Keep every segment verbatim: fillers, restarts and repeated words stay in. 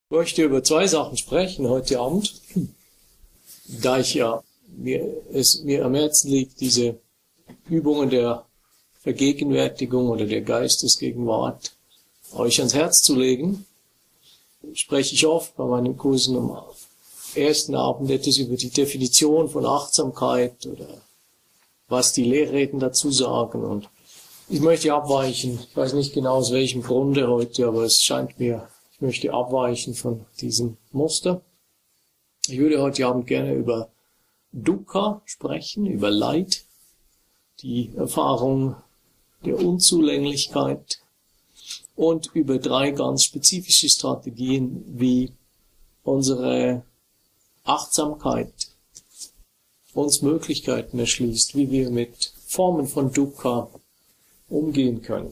Ich möchte über zwei Sachen sprechen heute Abend, da ich ja mir, es mir am Herzen liegt, diese Übungen der Vergegenwärtigung oder der Geistesgegenwart euch ans Herz zu legen. Spreche ich oft bei meinen Kursen am ersten Abend etwas über die Definition von Achtsamkeit oder was die Lehrreden dazu sagen. Und ich möchte abweichen, ich weiß nicht genau aus welchem Grunde heute, aber es scheint mir, ich möchte abweichen von diesem Muster. Ich würde heute Abend gerne über Dukkha sprechen, über Leid, die Erfahrung der Unzulänglichkeit und über drei ganz spezifische Strategien, wie unsere Achtsamkeit uns Möglichkeiten erschließt, wie wir mit Formen von Dukkha umgehen können.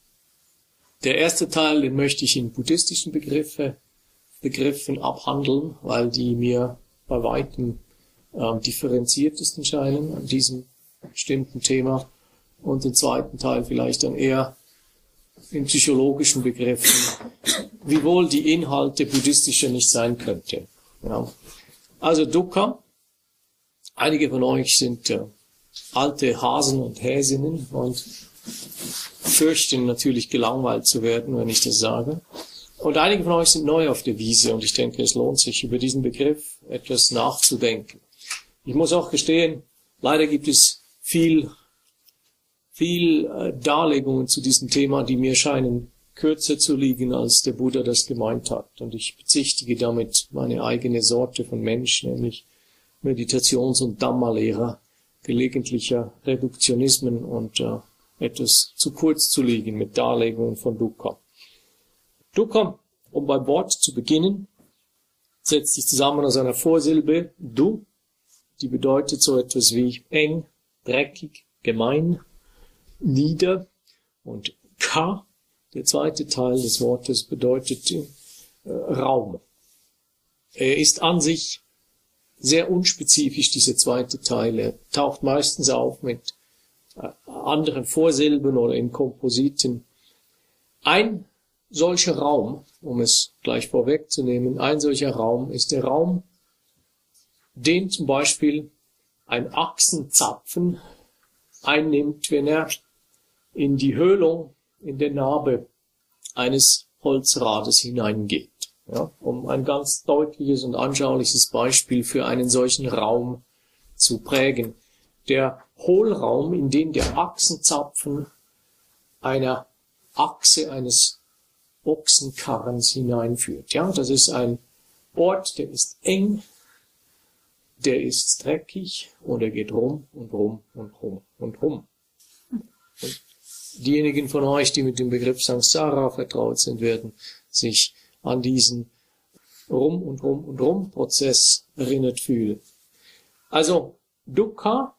Der erste Teil, den möchte ich in buddhistischen Begriffe, Begriffen abhandeln, weil die mir bei weitem äh, differenziertesten scheinen an diesem bestimmten Thema. Und den zweiten Teil vielleicht dann eher in psychologischen Begriffen, wiewohl die Inhalte buddhistischer nicht sein könnte. Ja. Also Dukkha. Einige von euch sind äh, alte Hasen und Häsinnen und fürchten natürlich gelangweilt zu werden, wenn ich das sage. Und einige von euch sind neu auf der Wiese und ich denke, es lohnt sich, über diesen Begriff etwas nachzudenken. Ich muss auch gestehen, leider gibt es viel, viel äh, Darlegungen zu diesem Thema, die mir scheinen kürzer zu liegen, als der Buddha das gemeint hat. Und ich bezichtige damit meine eigene Sorte von Mensch, nämlich Meditations- und Dhamma-Lehrer, gelegentlicher Reduktionismen und äh, etwas zu kurz zu liegen mit Darlegungen von Dukkha. Dukkha, um beim Wort zu beginnen, setzt sich zusammen aus einer Vorsilbe Du, die bedeutet so etwas wie eng, dreckig, gemein, nieder, und Ka, der zweite Teil des Wortes, bedeutet äh, Raum. Er ist an sich sehr unspezifisch, dieser zweite Teil. Er taucht meistens auf mit äh, anderen Vorsilben oder in Kompositen. Ein solcher Raum, um es gleich vorwegzunehmen, ein solcher Raum ist der Raum, den zum Beispiel ein Achsenzapfen einnimmt, wenn er in die Höhlung, in der Narbe eines Holzrades hineingeht. Ja, um ein ganz deutliches und anschauliches Beispiel für einen solchen Raum zu prägen. Der Hohlraum, in den der Achsenzapfen einer Achse eines Ochsenkarrens hineinführt. Ja, das ist ein Ort, der ist eng, der ist dreckig und er geht rum und rum und rum und rum. Und diejenigen von euch, die mit dem Begriff Samsara vertraut sind, werden sich an diesen Rum und Rum und Rum Prozess erinnert fühlen. Also Dukkha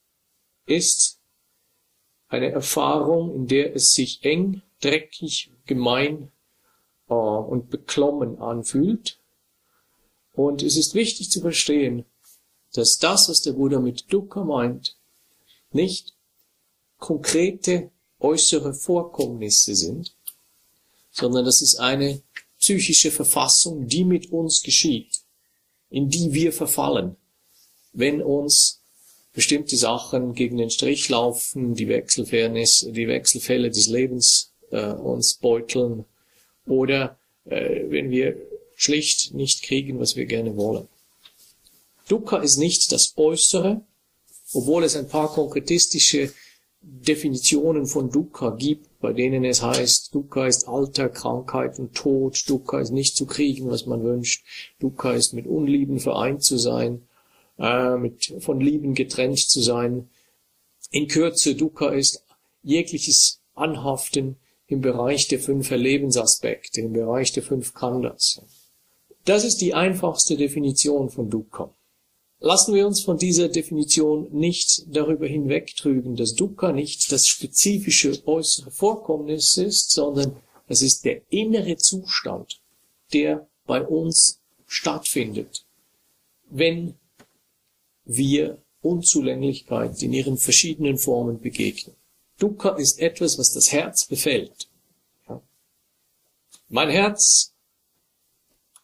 ist eine Erfahrung, in der es sich eng, dreckig, gemein äh, und beklommen anfühlt. Und es ist wichtig zu verstehen, dass das, was der Buddha mit Dukkha meint, nicht konkrete äußere Vorkommnisse sind, sondern das ist eine psychische Verfassung, die mit uns geschieht, in die wir verfallen, wenn uns bestimmte Sachen gegen den Strich laufen, die Wechselfairness, die Wechselfälle des Lebens äh, uns beuteln oder äh, wenn wir schlicht nicht kriegen, was wir gerne wollen. Dukkha ist nicht das Äußere, obwohl es ein paar konkretistische Definitionen von Dukkha gibt, bei denen es heißt, Dukkha ist Alter, Krankheit und Tod, Dukkha ist nicht zu kriegen, was man wünscht, Dukkha ist mit Unlieben vereint zu sein, äh, mit von Lieben getrennt zu sein. In Kürze, Dukkha ist jegliches Anhaften im Bereich der fünf Erlebensaspekte, im Bereich der fünf Khandhas. Das ist die einfachste Definition von Dukkha. Lassen wir uns von dieser Definition nicht darüber hinwegtrügen, dass Dukkha nicht das spezifische äußere Vorkommnis ist, sondern es ist der innere Zustand, der bei uns stattfindet, wenn wir Unzulänglichkeit in ihren verschiedenen Formen begegnen. Dukkha ist etwas, was das Herz befällt. Ja. Mein Herz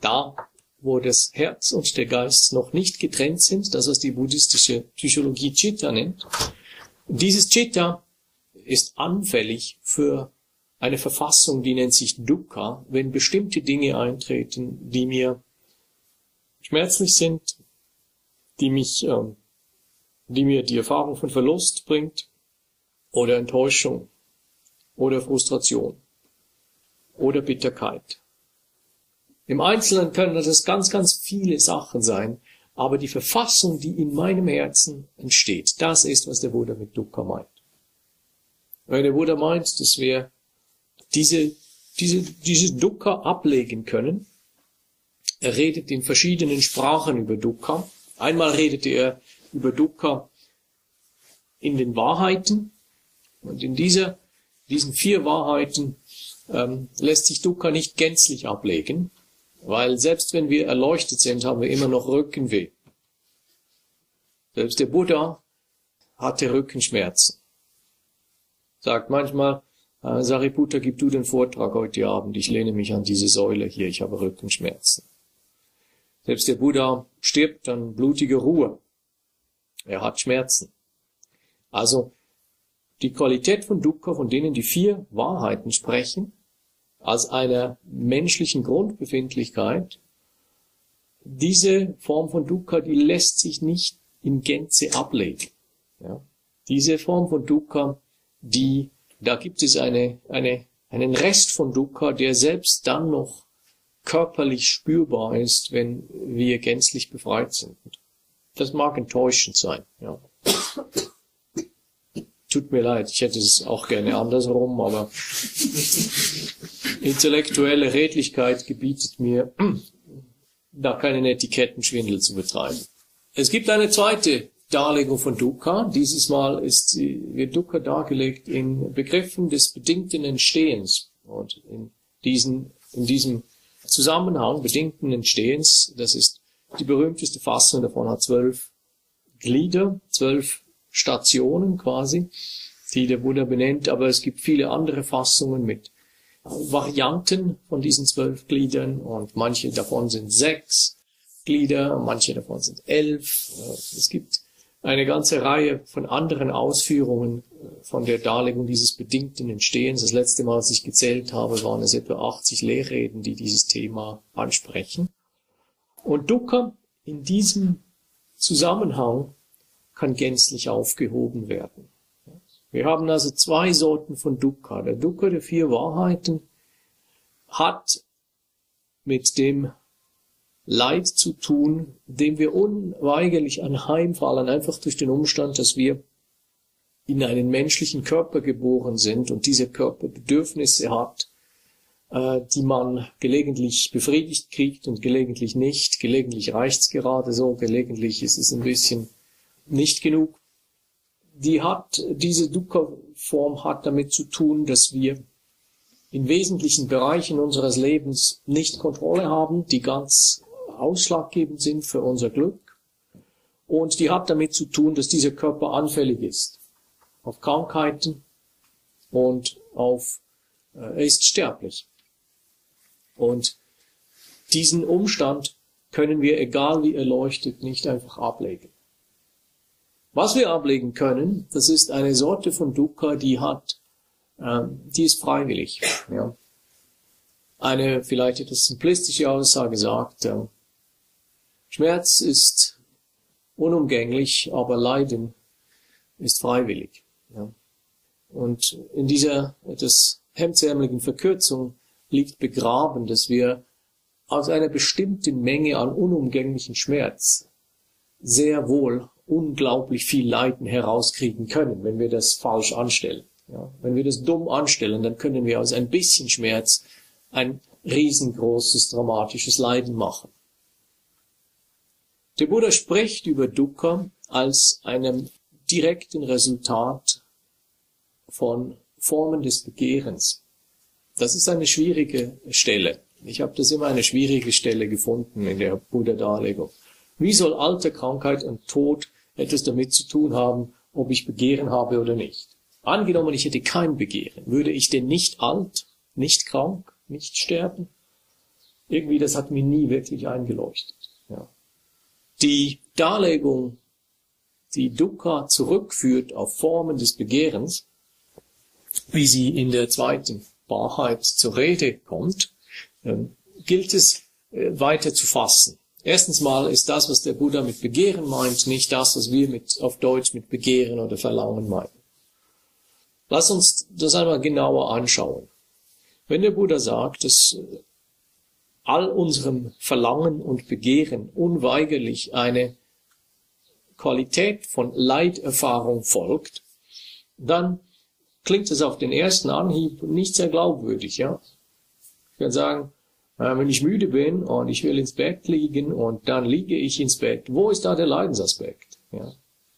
Da, wo das Herz und der Geist noch nicht getrennt sind, das was die buddhistische Psychologie Chitta nennt. Und dieses Chitta ist anfällig für eine Verfassung, die nennt sich Dukkha, wenn bestimmte Dinge eintreten, die mir schmerzlich sind, die mich, ähm, die mir die Erfahrung von Verlust bringt, oder Enttäuschung, oder Frustration, oder Bitterkeit. Im Einzelnen können das ganz, ganz viele Sachen sein, aber die Verfassung, die in meinem Herzen entsteht, das ist, was der Buddha mit Dukkha meint. Weil der Buddha meint, dass wir diese, diese, diese Dukkha ablegen können. Er redet in verschiedenen Sprachen über Dukkha. Einmal redet er über Dukkha in den Wahrheiten, und in dieser, diesen vier Wahrheiten ähm, lässt sich Dukkha nicht gänzlich ablegen, weil selbst wenn wir erleuchtet sind, haben wir immer noch Rückenweh. Selbst der Buddha hatte Rückenschmerzen. Sagt manchmal, äh, Sariputta, gib du den Vortrag heute Abend, ich lehne mich an diese Säule hier, ich habe Rückenschmerzen. Selbst der Buddha stirbt an blutiger Ruhe. Er hat Schmerzen. Also die Qualität von Dukkha, von denen die vier Wahrheiten sprechen, als einer menschlichen Grundbefindlichkeit, diese Form von Dukkha, die lässt sich nicht in Gänze ablegen. Ja. Diese Form von Dukkha, die, da gibt es eine, eine, einen Rest von Dukkha, der selbst dann noch körperlich spürbar ist, wenn wir gänzlich befreit sind. Das mag enttäuschend sein. Ja. Tut mir leid, ich hätte es auch gerne andersrum, aber intellektuelle Redlichkeit gebietet mir, da keinen Etikettenschwindel zu betreiben. Es gibt eine zweite Darlegung von Dukkha. Dieses Mal ist, wird Dukkha dargelegt in Begriffen des bedingten Entstehens. Und in, diesen, in diesem Zusammenhang bedingten Entstehens, das ist die berühmteste Fassung, davon hat zwölf Glieder, zwölf Stationen quasi, die der Buddha benennt, aber es gibt viele andere Fassungen mit Varianten von diesen zwölf Gliedern, und manche davon sind sechs Glieder, manche davon sind elf. Es gibt eine ganze Reihe von anderen Ausführungen von der Darlegung dieses bedingten Entstehens. Das letzte Mal, als ich gezählt habe, waren es etwa achtzig Lehrreden, die dieses Thema ansprechen. Und Dukkha in diesem Zusammenhang kann gänzlich aufgehoben werden. Wir haben also zwei Sorten von Dukkha. Der Dukkha der vier Wahrheiten hat mit dem Leid zu tun, dem wir unweigerlich anheimfallen, einfach durch den Umstand, dass wir in einen menschlichen Körper geboren sind und dieser Körper Bedürfnisse hat, die man gelegentlich befriedigt kriegt und gelegentlich nicht. Gelegentlich reicht's gerade so, gelegentlich ist es ein bisschen nicht genug. Die hat, diese Dukkha-Form hat damit zu tun, dass wir in wesentlichen Bereichen unseres Lebens nicht Kontrolle haben, die ganz ausschlaggebend sind für unser Glück. Und die hat damit zu tun, dass dieser Körper anfällig ist auf Krankheiten und auf, äh, er ist sterblich. Und diesen Umstand können wir, egal wie erleuchtet, nicht einfach ablegen. Was wir ablegen können, das ist eine Sorte von Dukkha, die hat, ähm, die ist freiwillig. Ja. Eine vielleicht etwas simplistische Aussage sagt, äh, Schmerz ist unumgänglich, aber Leiden ist freiwillig. Ja. Und in dieser etwas hemdsärmeligen Verkürzung liegt begraben, dass wir aus einer bestimmten Menge an unumgänglichen Schmerz sehr wohl unglaublich viel Leiden herauskriegen können, wenn wir das falsch anstellen. Ja, wenn wir das dumm anstellen, dann können wir aus ein bisschen Schmerz ein riesengroßes, dramatisches Leiden machen. Der Buddha spricht über Dukkha als einem direkten Resultat von Formen des Begehrens. Das ist eine schwierige Stelle. Ich habe das immer eine schwierige Stelle gefunden in der Buddha-Darlegung. Wie soll Alter, Krankheit und Tod etwas damit zu tun haben, ob ich Begehren habe oder nicht? Angenommen, ich hätte kein Begehren, würde ich denn nicht alt, nicht krank, nicht sterben? irgendwie, das hat mir nie wirklich eingeleuchtet. Ja. Die Darlegung, die Dukkha zurückführt auf Formen des Begehrens, wie sie in der zweiten Wahrheit zur Rede kommt, ähm, gilt es äh, weiter zu fassen. Erstens mal ist das, was der Buddha mit Begehren meint, nicht das, was wir mit, auf Deutsch mit Begehren oder Verlangen meinen. Lass uns das einmal genauer anschauen. Wenn der Buddha sagt, dass all unserem Verlangen und Begehren unweigerlich eine Qualität von Leiterfahrung folgt, dann klingt es auf den ersten Anhieb nicht sehr glaubwürdig, ja. Ich kann sagen, wenn ich müde bin und ich will ins Bett liegen und dann liege ich ins Bett, wo ist da der Leidensaspekt, ja?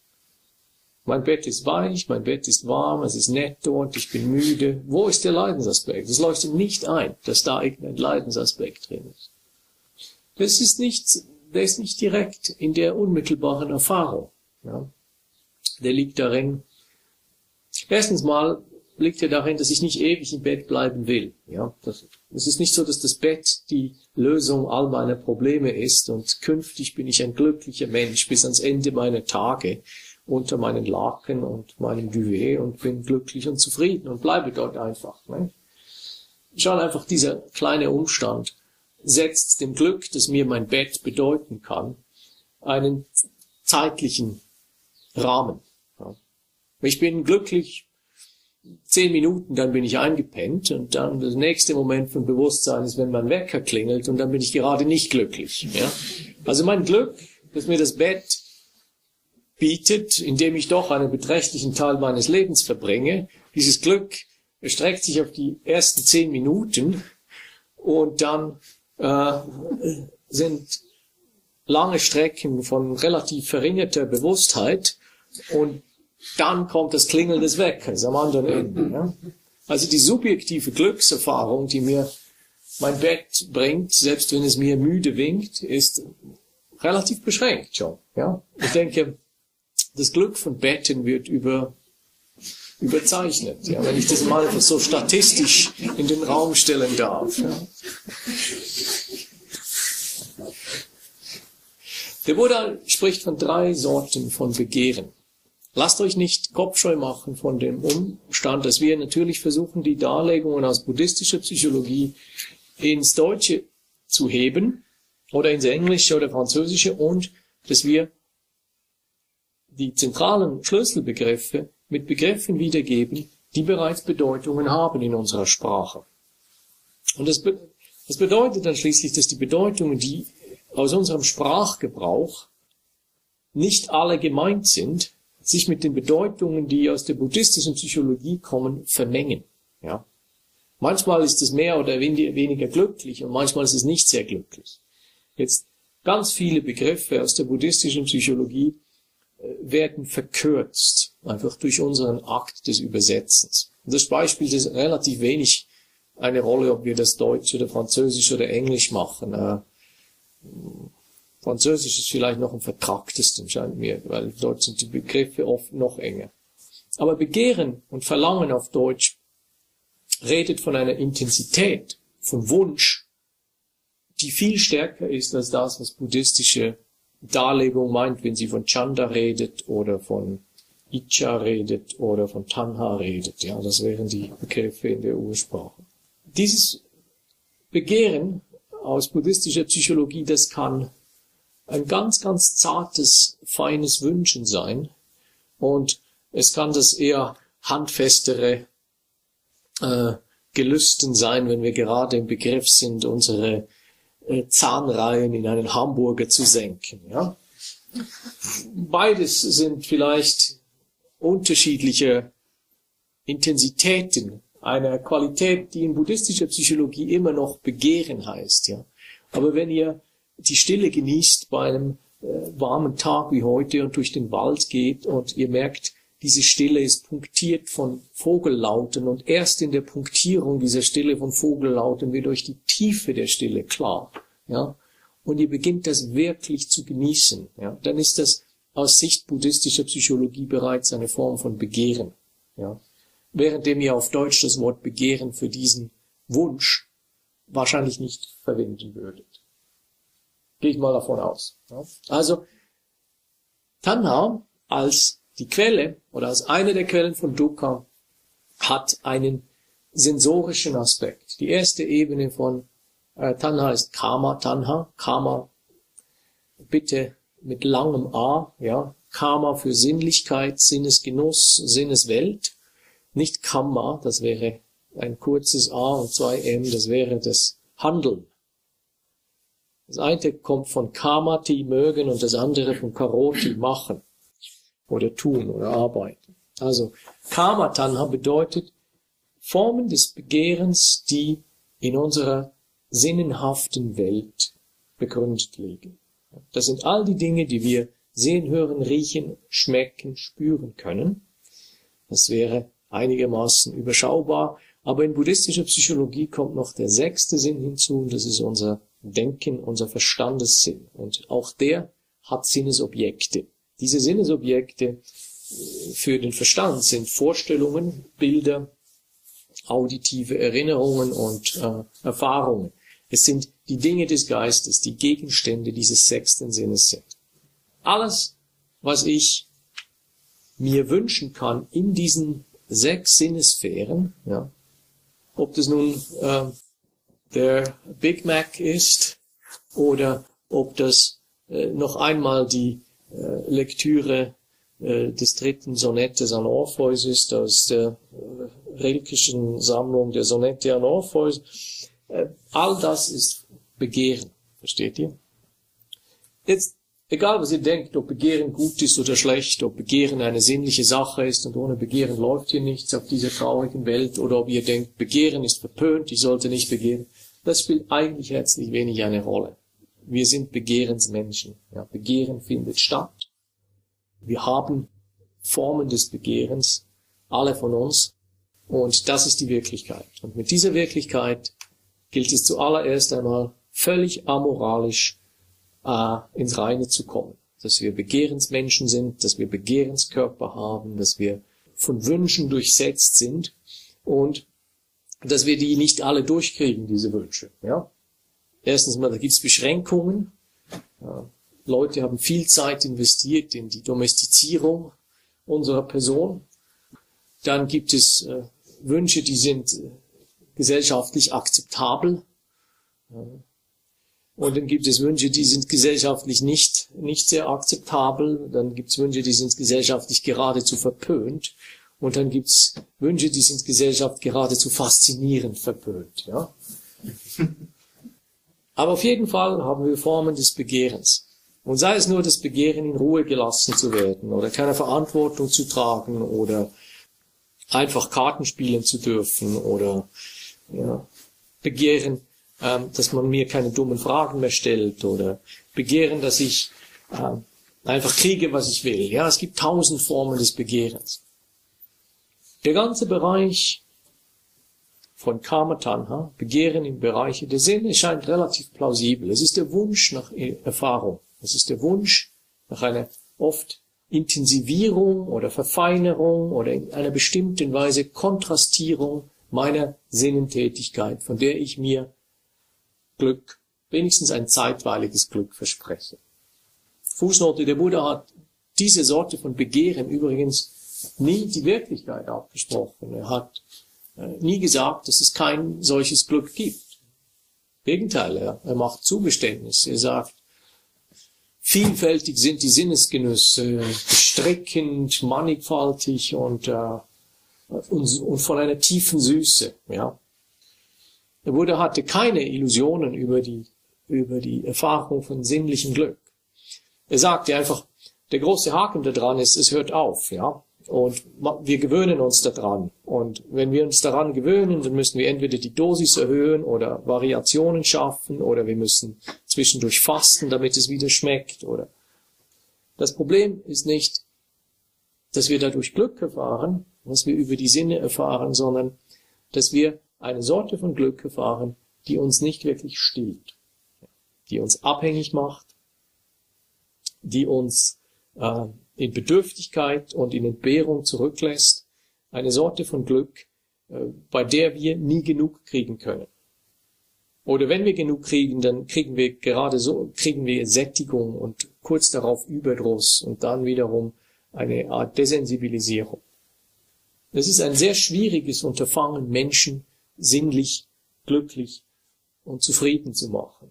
Mein Bett ist weich, mein Bett ist warm, es ist nett dort, ich bin müde. Wo ist der Leidensaspekt? Es leuchtet nicht ein, dass da irgendein Leidensaspekt drin ist. Das ist nicht, der ist nicht direkt in der unmittelbaren Erfahrung, ja. Der liegt darin, erstens mal liegt er darin, dass ich nicht ewig im Bett bleiben will. Ja, das, es ist nicht so, dass das Bett die Lösung all meiner Probleme ist und künftig bin ich ein glücklicher Mensch bis ans Ende meiner Tage unter meinen Laken und meinem Duvet und bin glücklich und zufrieden und bleibe dort einfach. Ne? Schon einfach dieser kleine Umstand setzt dem Glück, das mir mein Bett bedeuten kann, einen zeitlichen Rahmen. Ja. Ich bin glücklich zehn Minuten, dann bin ich eingepennt und dann der nächste Moment von Bewusstsein ist, wenn mein Wecker klingelt und dann bin ich gerade nicht glücklich. Ja? Also mein Glück, das mir das Bett bietet, indem ich doch einen beträchtlichen Teil meines Lebens verbringe, dieses Glück erstreckt sich auf die ersten zehn Minuten und dann äh, sind lange Strecken von relativ verringerter Bewusstheit und dann kommt das Klingeln des Weckers am anderen Ende. Ja? Also die subjektive Glückserfahrung, die mir mein Bett bringt, selbst wenn es mir müde winkt, ist relativ beschränkt schon. Ja? Ich denke, das Glück von Betten wird über, überzeichnet, ja? Wenn ich das mal einfach so statistisch in den Raum stellen darf. Ja? Der Buddha spricht von drei Sorten von Begehren. Lasst euch nicht kopfscheu machen von dem Umstand, dass wir natürlich versuchen, die Darlegungen aus buddhistischer Psychologie ins Deutsche zu heben oder ins Englische oder Französische und dass wir die zentralen Schlüsselbegriffe mit Begriffen wiedergeben, die bereits Bedeutungen haben in unserer Sprache. Und das, be- das bedeutet dann schließlich, dass die Bedeutungen, die aus unserem Sprachgebrauch nicht alle gemeint sind, sich mit den Bedeutungen, die aus der buddhistischen Psychologie kommen, vermengen. Ja? Manchmal ist es mehr oder weniger glücklich und manchmal ist es nicht sehr glücklich. Jetzt ganz viele Begriffe aus der buddhistischen Psychologie werden verkürzt, einfach durch unseren Akt des Übersetzens. Und das spielt es relativ wenig eine Rolle, ob wir das Deutsch oder Französisch oder Englisch machen. Äh, Französisch ist vielleicht noch am vertracktesten, scheint mir, weil dort sind die Begriffe oft noch enger. Aber Begehren und Verlangen auf Deutsch redet von einer Intensität, von Wunsch, die viel stärker ist als das, was buddhistische Darlegung meint, wenn sie von Chanda redet oder von Iccha redet oder von Tanha redet. Ja, das wären die Begriffe in der Ursprache. Dieses Begehren aus buddhistischer Psychologie, das kann ein ganz, ganz zartes, feines Wünschen sein. Und es kann das eher handfestere äh, Gelüsten sein, wenn wir gerade im Begriff sind, unsere äh, Zahnreihen in einen Hamburger zu senken. Ja? Beides sind vielleicht unterschiedliche Intensitäten einer Qualität, die in buddhistischer Psychologie immer noch Begehren heißt. Ja? Aber wenn ihr die Stille genießt bei einem äh, warmen Tag wie heute und durch den Wald geht und ihr merkt, diese Stille ist punktiert von Vogellauten und erst in der Punktierung dieser Stille von Vogellauten wird euch die Tiefe der Stille klar. Ja? Und ihr beginnt das wirklich zu genießen. Ja? Dann ist das aus Sicht buddhistischer Psychologie bereits eine Form von Begehren. Ja? Währenddem ihr auf Deutsch das Wort Begehren für diesen Wunsch wahrscheinlich nicht verwenden würdet. Gehe ich mal davon aus. Ja. Also, Tanha als die Quelle oder als eine der Quellen von Dukkha hat einen sensorischen Aspekt. Die erste Ebene von äh, Tanha ist Kama Tanha. Kama bitte mit langem A, ja. Kama für Sinnlichkeit, Sinnesgenuss, Sinneswelt. Nicht Kamma, das wäre ein kurzes A und zwei M, das wäre das Handeln. Das eine kommt von Kamati, mögen, und das andere von Karoti, machen oder tun oder arbeiten. Also Kama Tanha bedeutet Formen des Begehrens, die in unserer sinnenhaften Welt begründet liegen. Das sind all die Dinge, die wir sehen, hören, riechen, schmecken, spüren können. Das wäre einigermaßen überschaubar, aber in buddhistischer Psychologie kommt noch der sechste Sinn hinzu, und das ist unser Denken, unser Verstandessinn. Und auch der hat Sinnesobjekte. Diese Sinnesobjekte für den Verstand sind Vorstellungen, Bilder, auditive Erinnerungen und äh, Erfahrungen. Es sind die Dinge des Geistes, die Gegenstände dieses sechsten Sinnes sind. Alles, was ich mir wünschen kann in diesen sechs Sinnesphären, ja, ob das nun äh, der Big Mac ist oder ob das äh, noch einmal die äh, Lektüre äh, des dritten Sonettes an Orpheus ist, aus der äh, Rilkeschen Sammlung der Sonette an Orpheus. Äh, all das ist Begehren, versteht ihr? Jetzt, egal was ihr denkt, ob Begehren gut ist oder schlecht, ob Begehren eine sinnliche Sache ist und ohne Begehren läuft hier nichts auf dieser traurigen Welt, oder ob ihr denkt, Begehren ist verpönt, ich sollte nicht begehren, das spielt eigentlich herzlich wenig eine Rolle. Wir sind Begehrensmenschen. Ja, Begehren findet statt. Wir haben Formen des Begehrens, alle von uns, und das ist die Wirklichkeit. Und mit dieser Wirklichkeit gilt es zuallererst einmal völlig amoralisch äh, ins Reine zu kommen. Dass wir Begehrensmenschen sind, dass wir Begehrenskörper haben, dass wir von Wünschen durchsetzt sind und dass wir die nicht alle durchkriegen, diese Wünsche. Ja? Erstens mal, da gibt es Beschränkungen. Ja, Leute haben viel Zeit investiert in die Domestizierung unserer Person. Dann gibt es äh, Wünsche, die sind äh, gesellschaftlich akzeptabel. Ja. Und dann gibt es Wünsche, die sind gesellschaftlich nicht, nicht sehr akzeptabel. Dann gibt es Wünsche, die sind gesellschaftlich geradezu verpönt. Und dann gibt es Wünsche, die sind Gesellschaft geradezu faszinierend verpönt. Ja? Aber auf jeden Fall haben wir Formen des Begehrens. Und sei es nur das Begehren, in Ruhe gelassen zu werden oder keine Verantwortung zu tragen oder einfach Karten spielen zu dürfen oder ja, Begehren, ähm, dass man mir keine dummen Fragen mehr stellt oder Begehren, dass ich äh, einfach kriege, was ich will. Ja, es gibt tausend Formen des Begehrens. Der ganze Bereich von Kama Tanha, Begehren im Bereich der Sinne, scheint relativ plausibel. Es ist der Wunsch nach Erfahrung. Es ist der Wunsch nach einer oft Intensivierung oder Verfeinerung oder in einer bestimmten Weise Kontrastierung meiner Sinnentätigkeit, von der ich mir Glück, wenigstens ein zeitweiliges Glück verspreche. Fußnote, der Buddha hat diese Sorte von Begehren übrigens nie die Wirklichkeit abgesprochen. Er hat äh, nie gesagt, dass es kein solches Glück gibt. Im Gegenteil, er, er macht Zugeständnis. Er sagt, vielfältig sind die Sinnesgenüsse, bestrickend, mannigfaltig und, äh, und, und von einer tiefen Süße. Ja. Der Buddha hatte keine Illusionen über die, über die Erfahrung von sinnlichem Glück. Er sagte einfach, der große Haken daran ist, es hört auf, ja. Und wir gewöhnen uns daran. Und wenn wir uns daran gewöhnen, dann müssen wir entweder die Dosis erhöhen oder Variationen schaffen oder wir müssen zwischendurch fasten, damit es wieder schmeckt. Oder das Problem ist nicht, dass wir dadurch Glück erfahren, was wir über die Sinne erfahren, sondern dass wir eine Sorte von Glück erfahren, die uns nicht wirklich stillt, die uns abhängig macht, die uns äh, in Bedürftigkeit und in Entbehrung zurücklässt, eine Sorte von Glück, äh, bei der wir nie genug kriegen können. Oder wenn wir genug kriegen, dann kriegen wir gerade so, kriegen wir Sättigung und kurz darauf Überdruss und dann wiederum eine Art Desensibilisierung. Es ist ein sehr schwieriges Unterfangen, Menschen sinnlich, glücklich und zufrieden zu machen.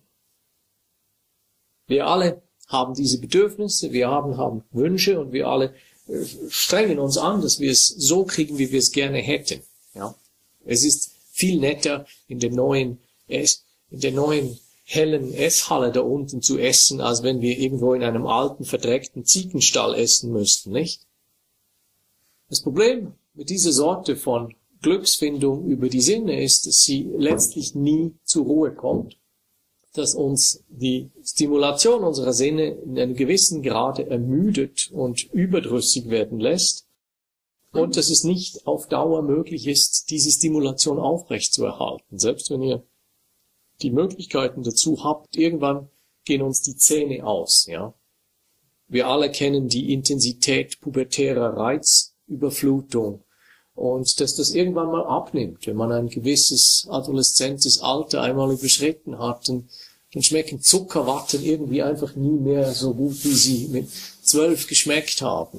Wir alle haben diese Bedürfnisse, wir haben, haben Wünsche und wir alle äh, strengen uns an, dass wir es so kriegen, wie wir es gerne hätten. Ja? Es ist viel netter, in der neuen, in der neuen hellen Esshalle da unten zu essen, als wenn wir irgendwo in einem alten, verdreckten Ziegenstall essen müssten, nicht? Das Problem mit dieser Sorte von Glücksfindung über die Sinne ist, dass sie letztlich nie zur Ruhe kommt, dass uns die Stimulation unserer Sinne in einem gewissen Grade ermüdet und überdrüssig werden lässt und dass es nicht auf Dauer möglich ist, diese Stimulation aufrechtzuerhalten. Selbst wenn ihr die Möglichkeiten dazu habt, irgendwann gehen uns die Zähne aus, ja. Wir alle kennen die Intensität pubertärer Reizüberflutung und dass das irgendwann mal abnimmt, wenn man ein gewisses adoleszentes Alter einmal überschritten hat, dann, dann schmecken Zuckerwatten irgendwie einfach nie mehr so gut, wie sie mit zwölf geschmeckt haben.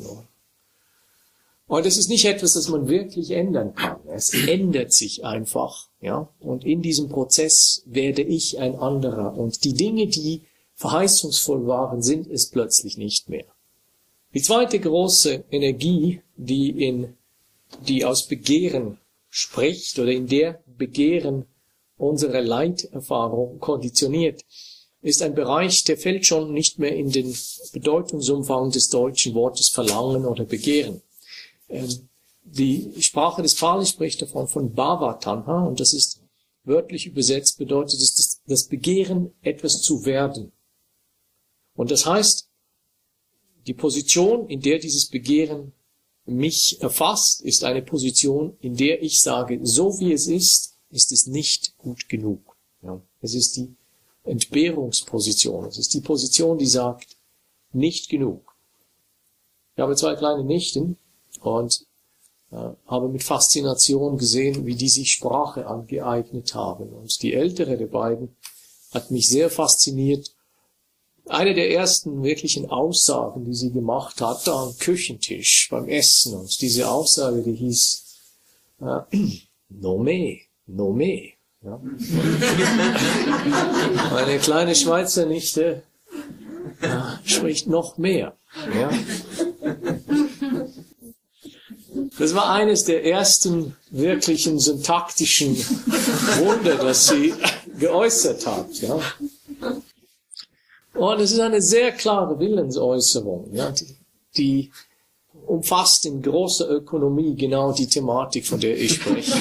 Und das ist nicht etwas, das man wirklich ändern kann. Es ändert sich einfach, ja. Und in diesem Prozess werde ich ein anderer. Und die Dinge, die verheißungsvoll waren, sind es plötzlich nicht mehr. Die zweite große Energie, die in, die aus Begehren spricht oder in der Begehren unsere Leiterfahrung konditioniert, ist ein Bereich, der fällt schon nicht mehr in den Bedeutungsumfang des deutschen Wortes Verlangen oder Begehren. Die Sprache des Pali spricht davon von Bhava Tanha und das ist wörtlich übersetzt, bedeutet es das Begehren, etwas zu werden. Und das heißt, die Position, in der dieses Begehren mich erfasst, ist eine Position, in der ich sage, so wie es ist, ist es nicht gut genug. Ja, es ist die Entbehrungsposition, es ist die Position, die sagt, nicht genug. Ich habe zwei kleine Nichten, und äh, habe mit Faszination gesehen, wie die sich Sprache angeeignet haben. Und die ältere der beiden hat mich sehr fasziniert. Eine der ersten wirklichen Aussagen, die sie gemacht hat, da am Küchentisch beim Essen. Und diese Aussage, die hieß äh, no me, no me. Ja. Meine kleine Schweizer Nichte äh, spricht noch mehr. Ja. Das war eines der ersten wirklichen syntaktischen Wunder, das sie geäußert hat. Ja. Und es ist eine sehr klare Willensäußerung, ja, die, die umfasst in großer Ökonomie genau die Thematik, von der ich spreche.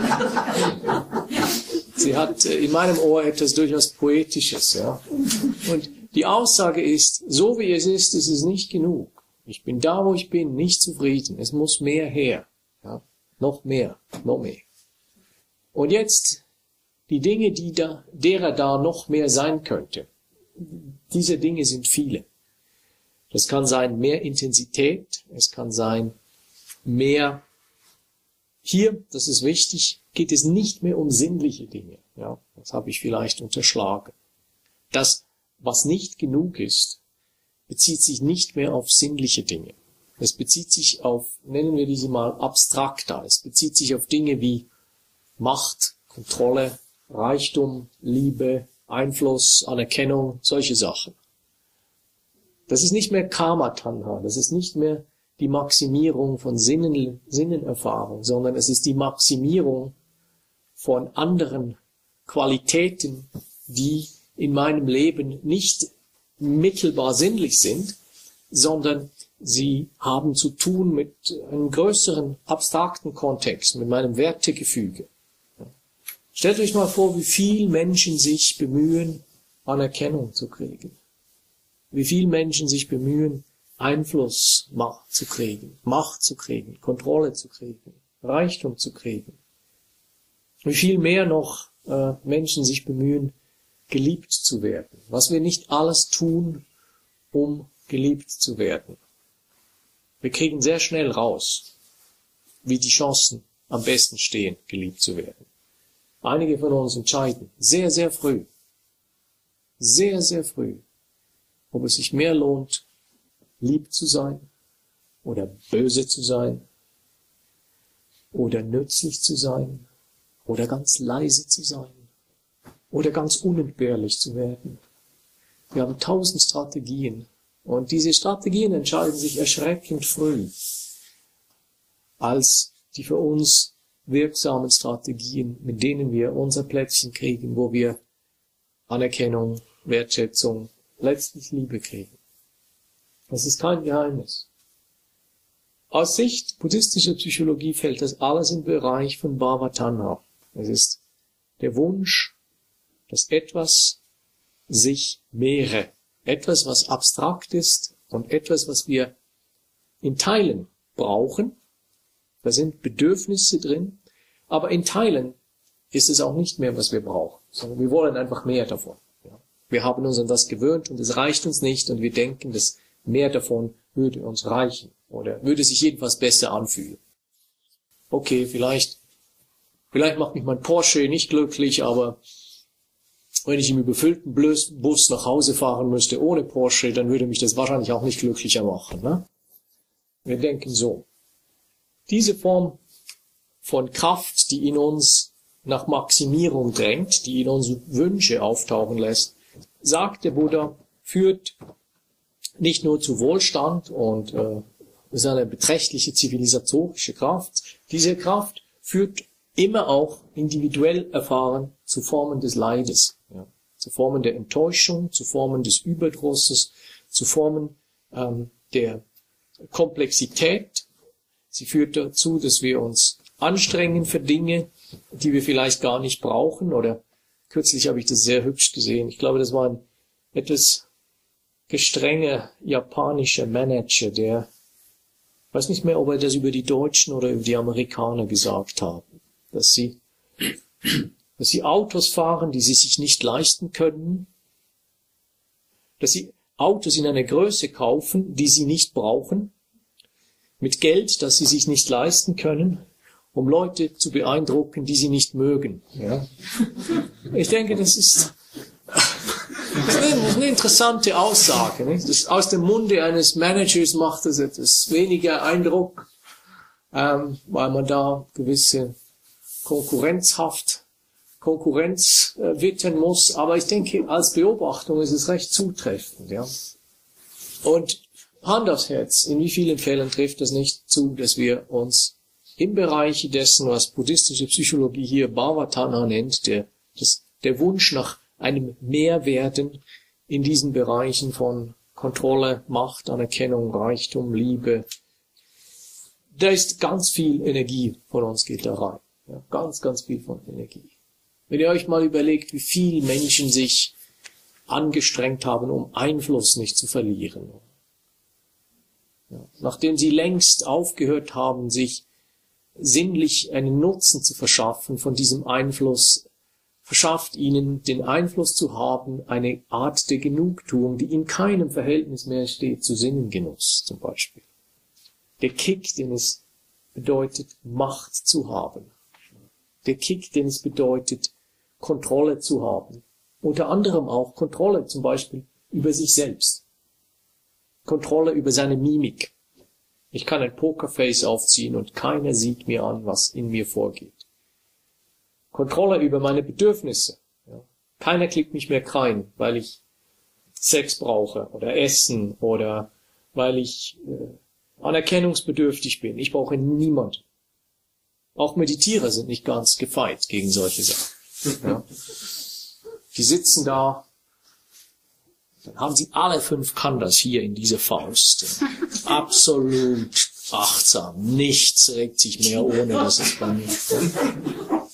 Sie hat in meinem Ohr etwas durchaus Poetisches. Ja. Und die Aussage ist, so wie es ist, ist es nicht genug. Ich bin da, wo ich bin, nicht zufrieden. Es muss mehr her. Ja? Noch mehr, noch mehr. Und jetzt die Dinge, die da, derer da noch mehr sein könnte. Diese Dinge sind viele. Das kann sein mehr Intensität, es kann sein mehr. Hier, das ist wichtig, geht es nicht mehr um sinnliche Dinge. Ja? Das habe ich vielleicht unterschlagen. Das, was nicht genug ist, bezieht sich nicht mehr auf sinnliche Dinge. Es bezieht sich auf, nennen wir diese mal abstrakter, es bezieht sich auf Dinge wie Macht, Kontrolle, Reichtum, Liebe, Einfluss, Anerkennung, solche Sachen. Das ist nicht mehr Kama-Tanha, das ist nicht mehr die Maximierung von Sinnen, Sinnenerfahrung, sondern es ist die Maximierung von anderen Qualitäten, die in meinem Leben nicht mittelbar sinnlich sind, sondern sie haben zu tun mit einem größeren, abstrakten Kontext, mit meinem Wertegefüge. Stellt euch mal vor, wie viel Menschen sich bemühen, Anerkennung zu kriegen. Wie viel Menschen sich bemühen, Einfluss zu kriegen, Macht zu kriegen, Kontrolle zu kriegen, Reichtum zu kriegen. Wie viel mehr noch äh, Menschen sich bemühen, geliebt zu werden. Was wir nicht alles tun, um geliebt zu werden. Wir kriegen sehr schnell raus, wie die Chancen am besten stehen, geliebt zu werden. Einige von uns entscheiden sehr, sehr früh, sehr, sehr früh, ob es sich mehr lohnt, lieb zu sein oder böse zu sein oder nützlich zu sein oder ganz leise zu sein oder ganz unentbehrlich zu werden. Wir haben tausend Strategien und diese Strategien entscheiden sich erschreckend früh als die für uns wirksamen Strategien, mit denen wir unser Plätzchen kriegen, wo wir Anerkennung, Wertschätzung, letztlich Liebe kriegen. Das ist kein Geheimnis. Aus Sicht buddhistischer Psychologie fällt das alles im Bereich von Bhava-Tanha. Es ist der Wunsch, dass etwas sich mehre. Etwas, was abstrakt ist und etwas, was wir in Teilen brauchen. Da sind Bedürfnisse drin, aber in Teilen ist es auch nicht mehr, was wir brauchen, sondern wir wollen einfach mehr davon. Wir haben uns an das gewöhnt und es reicht uns nicht und wir denken, dass mehr davon würde uns reichen oder würde sich jedenfalls besser anfühlen. Okay, vielleicht, vielleicht macht mich mein Porsche nicht glücklich, aber wenn ich im überfüllten Bus nach Hause fahren müsste ohne Porsche, dann würde mich das wahrscheinlich auch nicht glücklicher machen. Ne? Wir denken so. Diese Form von Kraft, die in uns nach Maximierung drängt, die in uns Wünsche auftauchen lässt, sagt der Buddha, führt nicht nur zu Wohlstand und äh, ist eine beträchtliche zivilisatorische Kraft. Diese Kraft führt immer auch individuell erfahren zu Formen des Leides, ja, zu Formen der Enttäuschung, zu Formen des Überdrusses, zu Formen ähm, der Komplexität. Sie führt dazu, dass wir uns anstrengen für Dinge, die wir vielleicht gar nicht brauchen. Oder kürzlich habe ich das sehr hübsch gesehen. Ich glaube, das war ein etwas gestrenger japanischer Manager, der, ich weiß nicht mehr, ob er das über die Deutschen oder über die Amerikaner gesagt haben, dass sie, dass sie Autos fahren, die sie sich nicht leisten können, dass sie Autos in einer Größe kaufen, die sie nicht brauchen, mit Geld, das sie sich nicht leisten können, um Leute zu beeindrucken, die sie nicht mögen. Ja. Ich denke, das ist, das ist eine, eine interessante Aussage. Nicht? Das aus dem Munde eines Managers macht das etwas weniger Eindruck, ähm, weil man da gewisse konkurrenzhaft Konkurrenz äh, wittern muss. Aber ich denke, als Beobachtung ist es recht zutreffend. Ja. Und Hand aufs Herz, in wie vielen Fällen trifft es nicht zu, dass wir uns im Bereich dessen, was buddhistische Psychologie hier Bhava-Tanha nennt, der, das, der Wunsch nach einem Mehrwerden in diesen Bereichen von Kontrolle, Macht, Anerkennung, Reichtum, Liebe, da ist ganz viel Energie von uns geht da rein. Ja, ganz, ganz viel von Energie. Wenn ihr euch mal überlegt, wie viele Menschen sich angestrengt haben, um Einfluss nicht zu verlieren. Ja, nachdem sie längst aufgehört haben, sich sinnlich einen Nutzen zu verschaffen von diesem Einfluss, verschafft ihnen den Einfluss zu haben, eine Art der Genugtuung, die in keinem Verhältnis mehr steht zu Sinnengenuss zum Beispiel. Der Kick, den es bedeutet, Macht zu haben. Der Kick, den es bedeutet, Kontrolle zu haben. Unter anderem auch Kontrolle zum Beispiel über sich selbst. Kontrolle über seine Mimik. Ich kann ein Pokerface aufziehen und keiner sieht mir an, was in mir vorgeht. Kontrolle über meine Bedürfnisse. Ja. Keiner klickt mich mehr rein, weil ich Sex brauche oder Essen oder weil ich äh, anerkennungsbedürftig bin. Ich brauche niemanden. Auch Meditierer sind nicht ganz gefeit gegen solche Sachen. Ja. Die sitzen da, dann haben sie alle fünf Khandhas hier in dieser Faust. Absolut achtsam. Nichts regt sich mehr, ohne dass es bei mir kommt.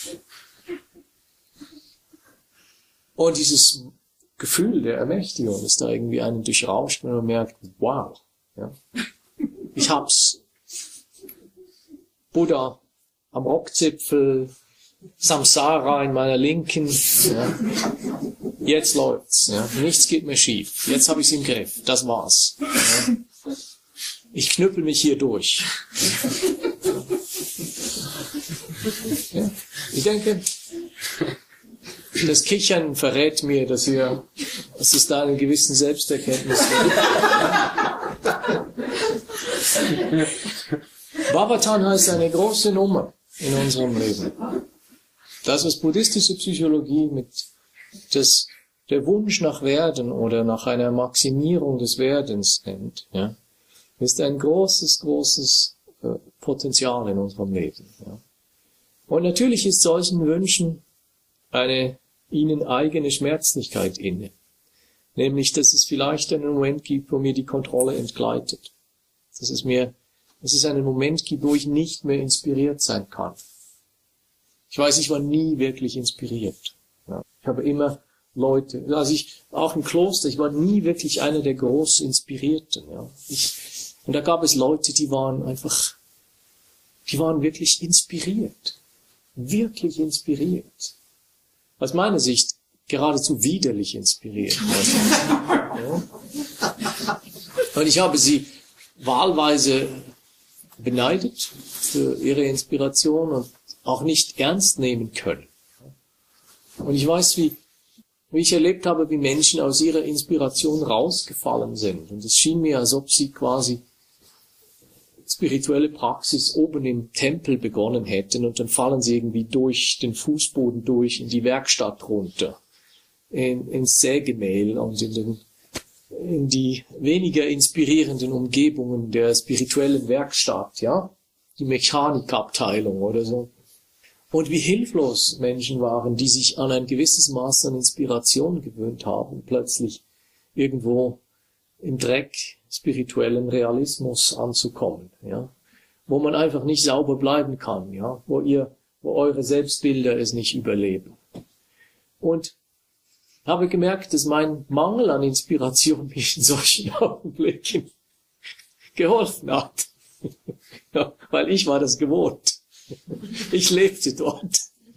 Und dieses Gefühl der Ermächtigung ist da irgendwie einen durchrauscht, wenn man merkt, wow, ja, ich hab's. Buddha am Rockzipfel, Samsara in meiner Linken, ja. Jetzt läuft's, ja. Nichts geht mehr schief. Jetzt habe ich's im Griff. Das war's. Ja. Ich knüppel mich hier durch. Ja. Ich denke, das Kichern verrät mir, dass ihr, dass es da einen gewissen Selbsterkenntnis gibt. Bhavatan heißt eine große Nummer in unserem Leben. Das, was buddhistische Psychologie mit das, der Wunsch nach Werden oder nach einer Maximierung des Werdens nennt, ja, ist ein großes, großes äh, Potenzial in unserem Leben. Ja. Und natürlich ist solchen Wünschen eine ihnen eigene Schmerzlichkeit inne. Nämlich, dass es vielleicht einen Moment gibt, wo mir die Kontrolle entgleitet. Dass es mir, dass es einen Moment gibt, wo ich nicht mehr inspiriert sein kann. Ich weiß, ich war nie wirklich inspiriert. Ja. Ich habe immer Leute, also ich, auch im Kloster, ich war nie wirklich einer der groß Inspirierten. Ja. Ich, und da gab es Leute, die waren einfach, die waren wirklich inspiriert. Wirklich inspiriert. Aus meiner Sicht geradezu widerlich inspiriert. Ja. Und ich habe sie wahlweise beneidet für ihre Inspiration und auch nicht ernst nehmen können. Und ich weiß, wie, wie ich erlebt habe, wie Menschen aus ihrer Inspiration rausgefallen sind. Und es schien mir, als ob sie quasi spirituelle Praxis oben im Tempel begonnen hätten und dann fallen sie irgendwie durch den Fußboden durch in die Werkstatt runter, in, ins Sägemehl und in, den, in die weniger inspirierenden Umgebungen der spirituellen Werkstatt, ja, die Mechanikabteilung oder so. Und wie hilflos Menschen waren, die sich an ein gewisses Maß an Inspiration gewöhnt haben, plötzlich irgendwo im Dreck spirituellen Realismus anzukommen, ja, wo man einfach nicht sauber bleiben kann, ja, wo ihr, wo eure Selbstbilder es nicht überleben. Und habe gemerkt, dass mein Mangel an Inspiration mir in solchen Augenblicken geholfen hat, ja, weil ich war das gewohnt. Ich lebte dort.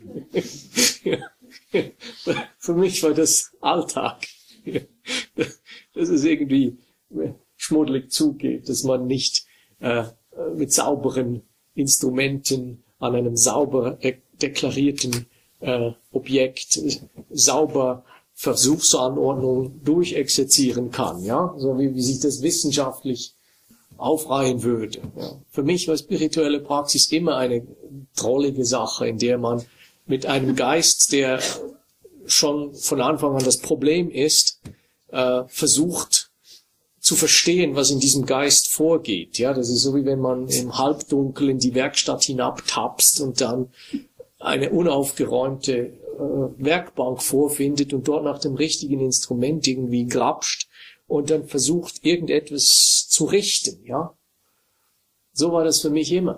Für mich war das Alltag. Dass es irgendwie schmuddelig zugeht, dass man nicht äh, mit sauberen Instrumenten an einem sauber de- deklarierten äh, Objekt sauber Versuchsanordnung durchexerzieren kann, ja, so wie, wie sich das wissenschaftlich aufreihen würde. Ja. Für mich war spirituelle Praxis immer eine drollige Sache, in der man mit einem Geist, der schon von Anfang an das Problem ist, äh, versucht zu verstehen, was in diesem Geist vorgeht. Ja, das ist so, wie wenn man im Halbdunkel in die Werkstatt hinabtapst und dann eine unaufgeräumte äh, Werkbank vorfindet und dort nach dem richtigen Instrument irgendwie grapscht und dann versucht, irgendetwas zu richten, ja. So war das für mich immer.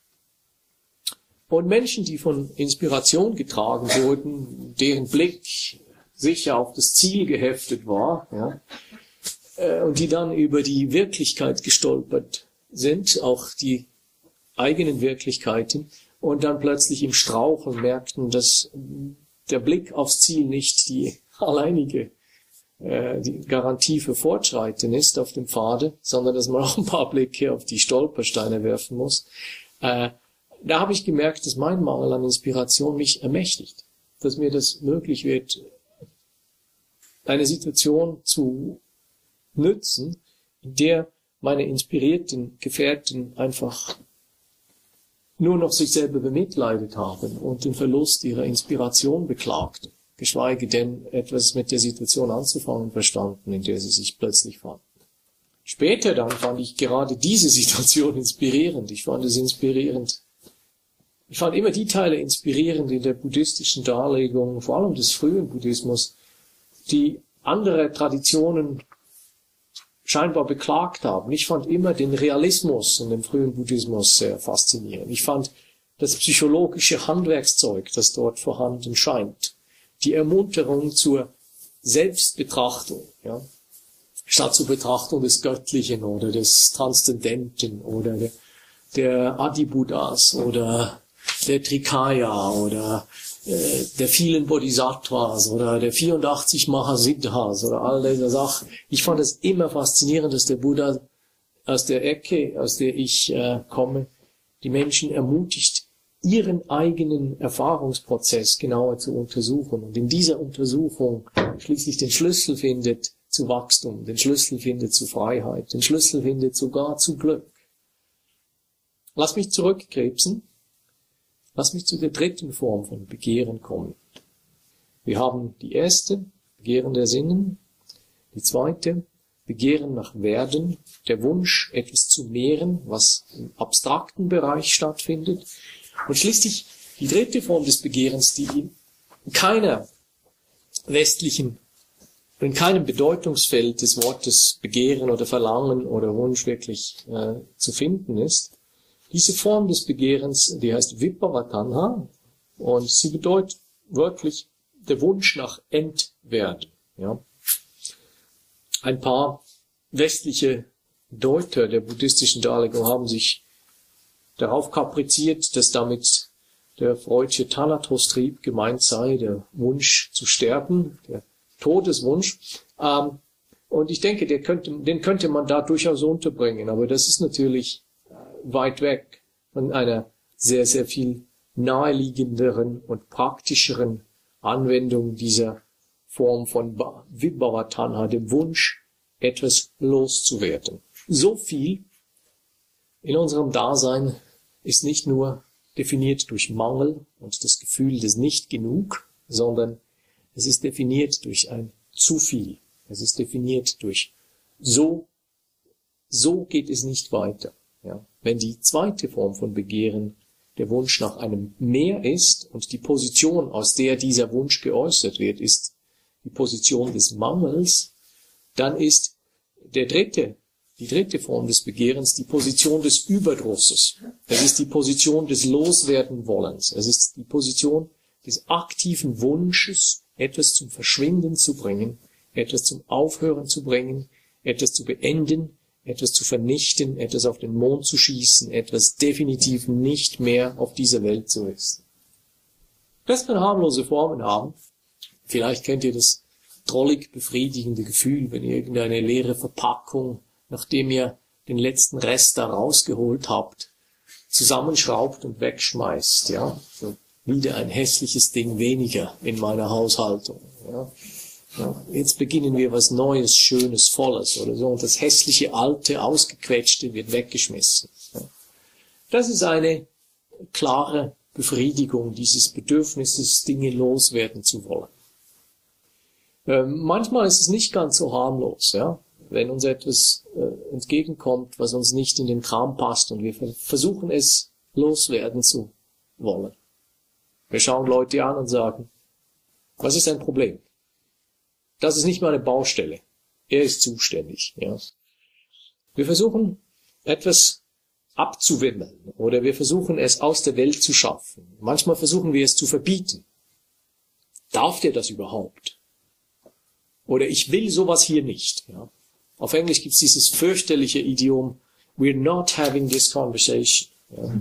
Und Menschen, die von Inspiration getragen wurden, deren Blick sicher auf das Ziel geheftet war, ja, äh, und die dann über die Wirklichkeit gestolpert sind, auch die eigenen Wirklichkeiten, und dann plötzlich im Straucheln merkten, dass der Blick aufs Ziel nicht die alleinige die Garantie für Fortschreiten ist auf dem Pfade, sondern dass man auch ein paar Blicke auf die Stolpersteine werfen muss. Äh, da habe ich gemerkt, dass mein Mangel an Inspiration mich ermächtigt, dass mir das möglich wird, eine Situation zu nützen, in der meine inspirierten Gefährten einfach nur noch sich selber bemitleidet haben und den Verlust ihrer Inspiration beklagten, geschweige denn etwas mit der Situation anzufangen verstanden, in der sie sich plötzlich fanden. Später dann fand ich gerade diese Situation inspirierend. Ich fand es inspirierend. Ich fand immer die Teile inspirierend in der buddhistischen Darlegung, vor allem des frühen Buddhismus, die andere Traditionen scheinbar beklagt haben. Ich fand immer den Realismus in dem frühen Buddhismus sehr faszinierend. Ich fand das psychologische Handwerkszeug, das dort vorhanden scheint, die Ermunterung zur Selbstbetrachtung, ja, statt zur Betrachtung des Göttlichen oder des Transzendenten oder der, der Adi-Buddhas oder der Trikaya oder äh, der vielen Bodhisattvas oder der vierundachtzig Mahasiddhas oder all diese Sachen. Ich fand es immer faszinierend, dass der Buddha aus der Ecke, aus der ich äh, komme, die Menschen ermutigt, ihren eigenen Erfahrungsprozess genauer zu untersuchen und in dieser Untersuchung schließlich den Schlüssel findet zu Wachstum, den Schlüssel findet zu Freiheit, den Schlüssel findet sogar zu Glück. Lass mich zurückkrebsen. Lass mich zu der dritten Form von Begehren kommen. Wir haben die erste, Begehren der Sinnen, die zweite, Begehren nach Werden, der Wunsch, etwas zu mehren, was im abstrakten Bereich stattfindet. Und schließlich die dritte Form des Begehrens, die in keiner westlichen, in keinem Bedeutungsfeld des Wortes Begehren oder Verlangen oder Wunsch wirklich äh, zu finden ist. Diese Form des Begehrens, die heißt Vibhava-Tanha und sie bedeutet wörtlich der Wunsch nach Entwerden. Ja. Ein paar westliche Deuter der buddhistischen Darlegung haben sich darauf kapriziert, dass damit der freudsche Thanatos-Trieb gemeint sei, der Wunsch zu sterben, der Todeswunsch. Ähm, und ich denke, der könnte, den könnte man da durchaus unterbringen, aber das ist natürlich weit weg von einer sehr, sehr viel naheliegenderen und praktischeren Anwendung dieser Form von Vibhava-Tanha, dem Wunsch, etwas loszuwerden. So viel in unserem Dasein ist nicht nur definiert durch Mangel und das Gefühl des Nicht-Genug, sondern es ist definiert durch ein zu viel. Es ist definiert durch so, so geht es nicht weiter. Ja. Wenn die zweite Form von Begehren der Wunsch nach einem Mehr ist und die Position, aus der dieser Wunsch geäußert wird, ist die Position des Mangels, dann ist der dritte, die dritte Form des Begehrens die Position des Überdrusses. Es ist die Position des Loswerdenwollens. Es ist die Position des aktiven Wunsches, etwas zum Verschwinden zu bringen, etwas zum Aufhören zu bringen, etwas zu beenden, etwas zu vernichten, etwas auf den Mond zu schießen, etwas definitiv nicht mehr auf dieser Welt zu ist. Das kann harmlose Formen haben. Vielleicht kennt ihr das drollig befriedigende Gefühl, wenn ihr irgendeine leere Verpackung, nachdem ihr den letzten Rest da rausgeholt habt, zusammenschraubt und wegschmeißt. Ja, so wieder ein hässliches Ding weniger in meiner Haushaltung. Ja. Ja, jetzt beginnen wir was Neues, Schönes, Volles oder so. Und das hässliche, alte, ausgequetschte wird weggeschmissen. Ja. Das ist eine klare Befriedigung dieses Bedürfnisses, Dinge loswerden zu wollen. Ähm, manchmal ist es nicht ganz so harmlos, ja, wenn uns etwas äh, entgegenkommt, was uns nicht in den Kram passt und wir versuchen es loswerden zu wollen. Wir schauen Leute an und sagen, was ist dein Problem? Das ist nicht meine Baustelle. Er ist zuständig. Ja. Wir versuchen, etwas abzuwimmeln oder wir versuchen, es aus der Welt zu schaffen. Manchmal versuchen wir es zu verbieten. Darf der das überhaupt? Oder ich will sowas hier nicht. Ja. Auf Englisch gibt es dieses fürchterliche Idiom, we're not having this conversation. Ja.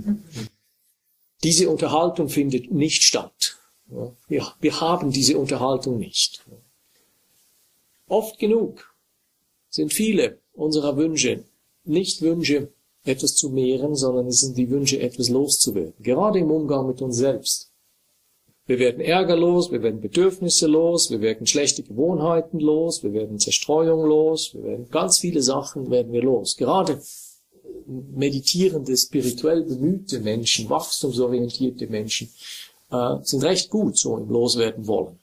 Diese Unterhaltung findet nicht statt. Ja. Wir, wir haben diese Unterhaltung nicht. Oft genug sind viele unserer Wünsche nicht Wünsche, etwas zu mehren, sondern es sind die Wünsche, etwas loszuwerden. Gerade im Umgang mit uns selbst. Wir werden Ärger los, wir werden Bedürfnisse los, wir werden schlechte Gewohnheiten los, wir werden Zerstreuung los, wir werden ganz viele Sachen werden wir los. Gerade meditierende, spirituell bemühte Menschen, wachstumsorientierte Menschen äh, sind recht gut so im Loswerden wollen.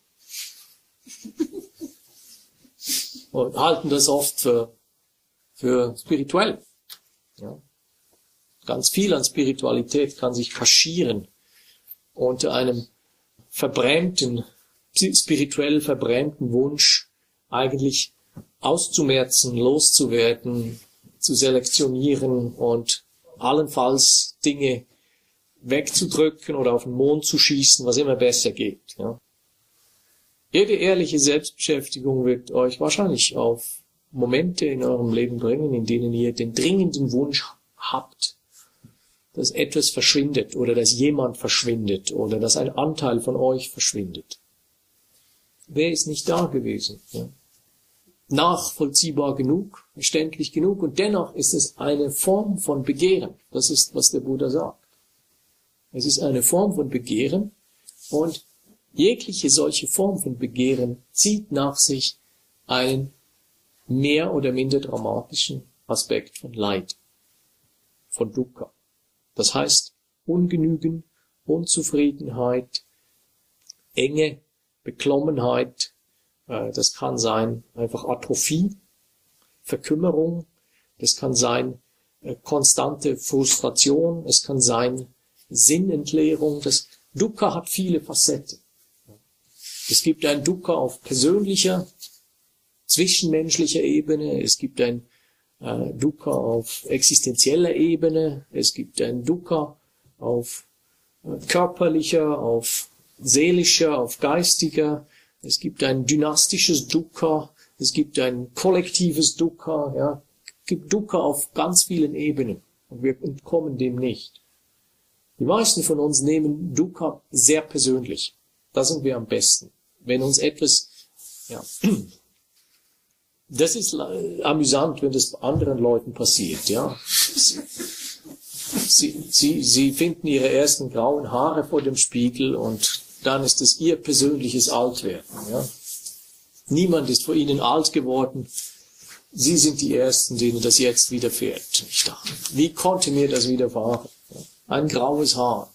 Und halten das oft für, für spirituell. Ja. Ganz viel an Spiritualität kann sich kaschieren unter einem verbrämten, spirituell verbrämten Wunsch, eigentlich auszumerzen, loszuwerden, zu selektionieren und allenfalls Dinge wegzudrücken oder auf den Mond zu schießen, was immer besser geht. Ja. Jede ehrliche Selbstbeschäftigung wird euch wahrscheinlich auf Momente in eurem Leben bringen, in denen ihr den dringenden Wunsch habt, dass etwas verschwindet oder dass jemand verschwindet oder dass ein Anteil von euch verschwindet. Wer ist nicht da gewesen? Ja. Nachvollziehbar genug, verständlich genug und dennoch ist es eine Form von Begehren. Das ist, was der Buddha sagt. Es ist eine Form von Begehren und jegliche solche Form von Begehren zieht nach sich einen mehr oder minder dramatischen Aspekt von Leid, von Dukkha. Das heißt Ungenügen, Unzufriedenheit, Enge, Beklommenheit, äh, das kann sein einfach Atrophie, Verkümmerung, das kann sein äh, konstante Frustration, es kann sein Sinnentleerung. Das Dukkha hat viele Facetten. Es gibt ein Dukkha auf persönlicher, zwischenmenschlicher Ebene, es gibt ein äh, Dukkha auf existenzieller Ebene, es gibt ein Dukkha auf äh, körperlicher, auf seelischer, auf geistiger, es gibt ein dynastisches Dukkha, es gibt ein kollektives Dukkha, ja, es gibt Dukkha auf ganz vielen Ebenen und wir entkommen dem nicht. Die meisten von uns nehmen Dukkha sehr persönlich. Da sind wir am besten. Wenn uns etwas, ja, das ist amüsant, wenn das anderen Leuten passiert, ja. Sie, sie, sie finden ihre ersten grauen Haare vor dem Spiegel und dann ist es ihr persönliches Altwerden, ja. Niemand ist vor ihnen alt geworden. Sie sind die Ersten, denen das jetzt widerfährt. Ich dachte, wie konnte mir das widerfahren? Ein graues Haar.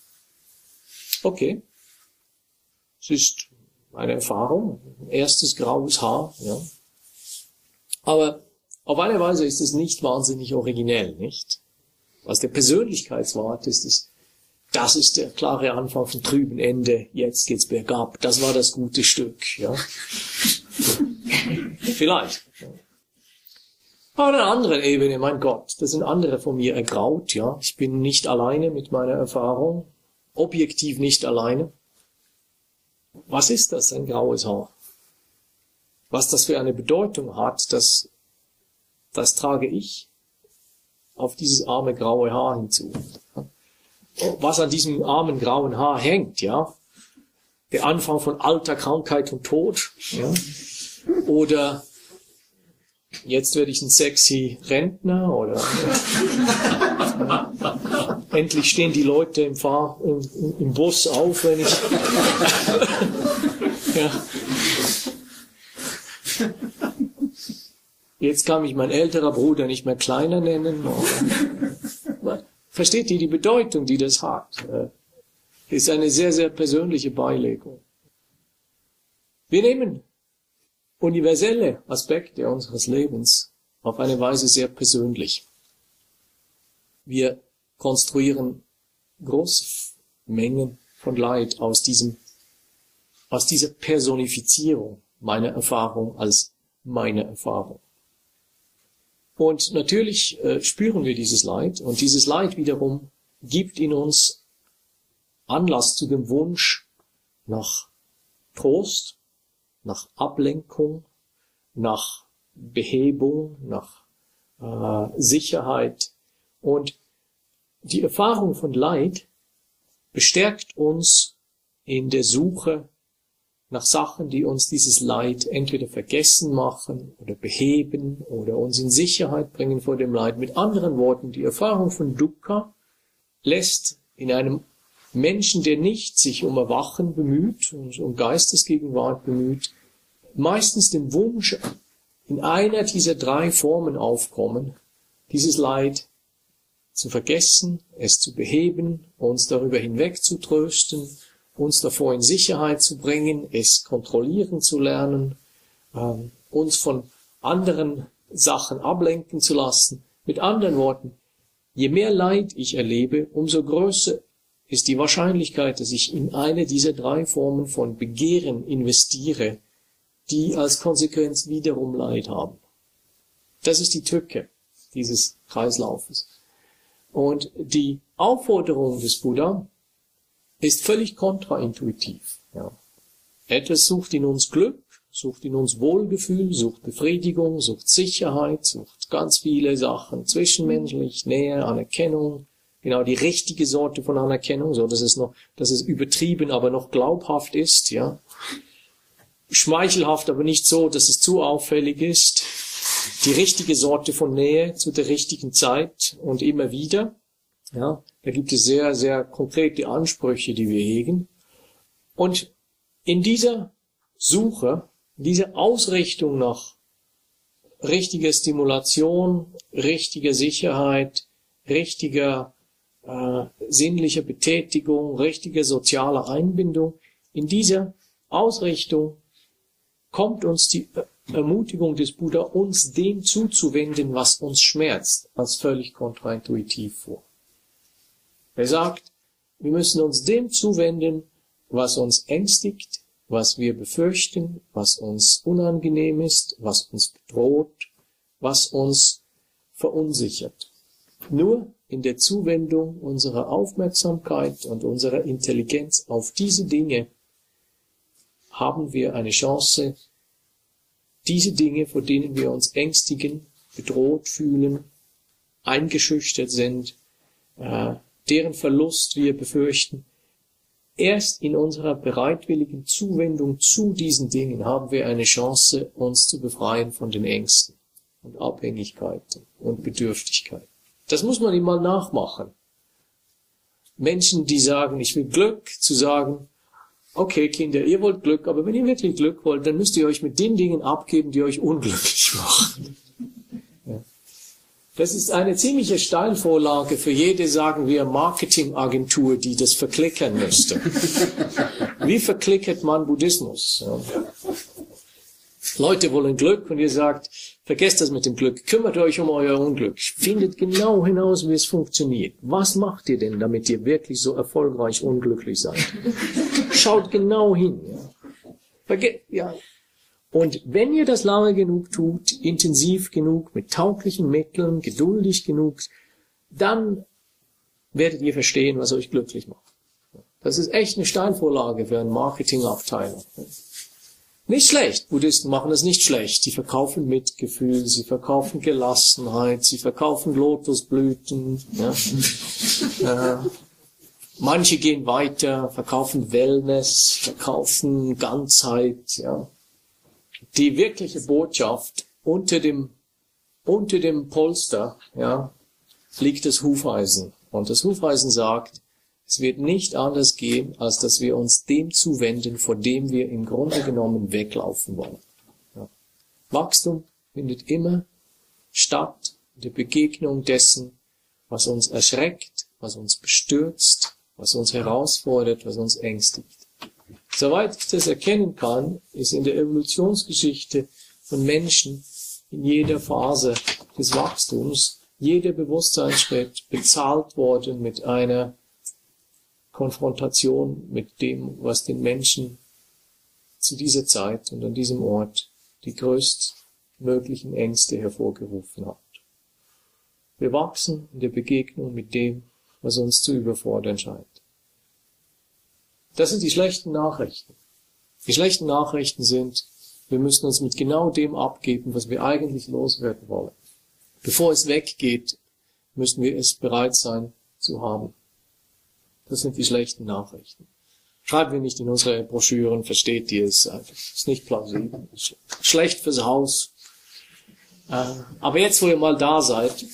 Okay. Es ist eine Erfahrung. Ein erstes graues Haar, ja. Aber auf eine Weise ist es nicht wahnsinnig originell, nicht? Aus der Persönlichkeitswarte ist es, das ist der klare Anfang von trüben Ende, jetzt geht's bergab. Das war das gute Stück, ja. Vielleicht. Ja. Aber auf einer anderen Ebene, mein Gott, das sind andere von mir ergraut, ja. Ich bin nicht alleine mit meiner Erfahrung, objektiv nicht alleine. Was ist das, ein graues Haar? Was das für eine Bedeutung hat, das, das trage ich auf dieses arme graue Haar hinzu. Was an diesem armen grauen Haar hängt, ja? Der Anfang von Alter, Krankheit und Tod, ja? Oder jetzt werde ich ein sexy Rentner, oder endlich stehen die Leute im Fahr im, im Bus auf, wenn ich ja. Jetzt kann mich mein älterer Bruder nicht mehr kleiner nennen. Versteht ihr die Bedeutung, die das hat? Ist eine sehr, sehr persönliche Beilegung. Wir nehmen universelle Aspekte unseres Lebens auf eine Weise sehr persönlich. Wir konstruieren große Mengen von Leid aus diesem, aus dieser Personifizierung meiner Erfahrung als meine Erfahrung. Und natürlich äh, spüren wir dieses Leid, und dieses Leid wiederum gibt in uns Anlass zu dem Wunsch nach Trost, nach Ablenkung, nach Behebung, nach äh, Sicherheit. Und die Erfahrung von Leid bestärkt uns in der Suche nach Sachen, die uns dieses Leid entweder vergessen machen oder beheben oder uns in Sicherheit bringen vor dem Leid. Mit anderen Worten, die Erfahrung von Dukkha lässt in einem Menschen, der nicht sich um Erwachen bemüht, um Geistesgegenwart bemüht, meistens den Wunsch, in einer dieser drei Formen aufkommen, dieses Leid zu vergessen, es zu beheben, uns darüber hinweg zu trösten, uns davor in Sicherheit zu bringen, es kontrollieren zu lernen, ähm, uns von anderen Sachen ablenken zu lassen. Mit anderen Worten, je mehr Leid ich erlebe, umso größer ist die Wahrscheinlichkeit, dass ich in eine dieser drei Formen von Begehren investiere, die als Konsequenz wiederum Leid haben. Das ist die Tücke dieses Kreislaufes. Und die Aufforderung des Buddha ist völlig kontraintuitiv. Ja. Etwas sucht in uns Glück, sucht in uns Wohlgefühl, sucht Befriedigung, sucht Sicherheit, sucht ganz viele Sachen, zwischenmenschlich, Nähe, Anerkennung, genau die richtige Sorte von Anerkennung, so dass es noch, dass es übertrieben, aber noch glaubhaft ist, ja. Schmeichelhaft, aber nicht so, dass es zu auffällig ist. Die richtige Sorte von Nähe zu der richtigen Zeit und immer wieder, ja. Da gibt es sehr, sehr konkrete Ansprüche, die wir hegen. Und in dieser Suche, dieser Ausrichtung nach richtiger Stimulation, richtiger Sicherheit, richtiger äh, sinnlicher Betätigung, richtiger sozialer Einbindung, in dieser Ausrichtung kommt uns die Ermutigung des Buddha, uns dem zuzuwenden, was uns schmerzt, als völlig kontraintuitiv vor. Er sagt, wir müssen uns dem zuwenden, was uns ängstigt, was wir befürchten, was uns unangenehm ist, was uns bedroht, was uns verunsichert. Nur in der Zuwendung unserer Aufmerksamkeit und unserer Intelligenz auf diese Dinge haben wir eine Chance, diese Dinge, vor denen wir uns ängstigen, bedroht fühlen, eingeschüchtert sind, äh, deren Verlust wir befürchten, erst in unserer bereitwilligen Zuwendung zu diesen Dingen haben wir eine Chance, uns zu befreien von den Ängsten und Abhängigkeiten und Bedürftigkeiten. Das muss man ihm mal nachmachen. Menschen, die sagen, ich will Glück, zu sagen, okay, Kinder, ihr wollt Glück, aber wenn ihr wirklich Glück wollt, dann müsst ihr euch mit den Dingen abgeben, die euch unglücklich machen. Ja. Das ist eine ziemliche Steilvorlage für jede, sagen wir, Marketingagentur, die das verklickern müsste. Wie verklickert man Buddhismus? Ja. Leute wollen Glück und ihr sagt, vergesst das mit dem Glück, kümmert euch um euer Unglück, findet genau hinaus, wie es funktioniert. Was macht ihr denn, damit ihr wirklich so erfolgreich unglücklich seid? Schaut genau hin. Ja. Verge ja. Und wenn ihr das lange genug tut, intensiv genug, mit tauglichen Mitteln, geduldig genug, dann werdet ihr verstehen, was euch glücklich macht. Das ist echt eine Steilvorlage für eine Marketingabteilung. Nicht schlecht. Buddhisten machen das nicht schlecht. Sie verkaufen Mitgefühl, sie verkaufen Gelassenheit, sie verkaufen Lotusblüten. Ja. äh, manche gehen weiter, verkaufen Wellness, verkaufen Ganzheit. Ja. Die wirkliche Botschaft unter dem unter dem Polster, ja, liegt das Hufeisen. Und das Hufeisen sagt, es wird nicht anders gehen, als dass wir uns dem zuwenden, vor dem wir im Grunde genommen weglaufen wollen. Ja. Wachstum findet immer statt in der Begegnung dessen, was uns erschreckt, was uns bestürzt, was uns herausfordert, was uns ängstigt. Soweit ich das erkennen kann, ist in der Evolutionsgeschichte von Menschen in jeder Phase des Wachstums jeder Bewusstseinsschritt bezahlt worden mit einer Konfrontation mit dem, was den Menschen zu dieser Zeit und an diesem Ort die größtmöglichen Ängste hervorgerufen hat. Wir wachsen in der Begegnung mit dem, was uns zu überfordern scheint. Das sind die schlechten Nachrichten. Die schlechten Nachrichten sind, wir müssen uns mit genau dem abgeben, was wir eigentlich loswerden wollen. Bevor es weggeht, müssen wir es bereit sein zu haben. Das sind die schlechten Nachrichten. Schreiben wir nicht in unsere Broschüren, versteht ihr es einfach. Ist nicht plausibel. Schlecht fürs Haus. Aber jetzt, wo ihr mal da seid,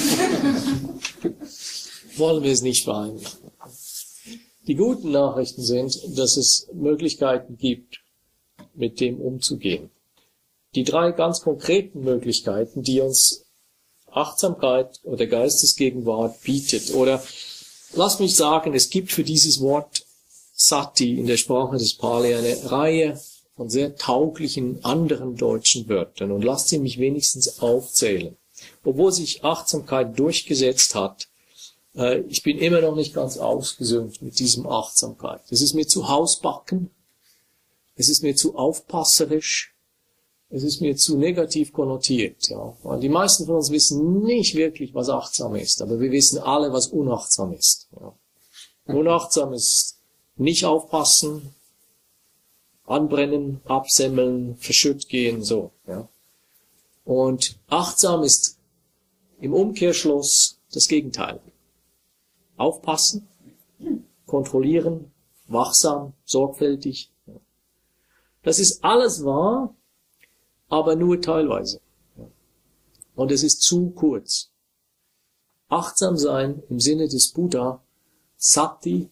wollen wir es nicht verheimlichen. Die guten Nachrichten sind, dass es Möglichkeiten gibt, mit dem umzugehen. Die drei ganz konkreten Möglichkeiten, die uns Achtsamkeit oder Geistesgegenwart bietet, oder lass mich sagen, es gibt für dieses Wort Sati in der Sprache des Pali eine Reihe von sehr tauglichen anderen deutschen Wörtern, und lasst sie mich wenigstens aufzählen. Obwohl sich Achtsamkeit durchgesetzt hat, äh, ich bin immer noch nicht ganz ausgesöhnt mit diesem Achtsamkeit. Es ist mir zu hausbacken, es ist mir zu aufpasserisch, es ist mir zu negativ konnotiert. Ja. Und die meisten von uns wissen nicht wirklich, was achtsam ist, aber wir wissen alle, was unachtsam ist. Ja. Unachtsam ist nicht aufpassen, anbrennen, absemmeln, verschütt gehen, so. Ja. Und achtsam ist im Umkehrschluss das Gegenteil. Aufpassen, kontrollieren, wachsam, sorgfältig. Ja. Das ist alles wahr, aber nur teilweise. Und es ist zu kurz. Achtsam sein im Sinne des Buddha, Sati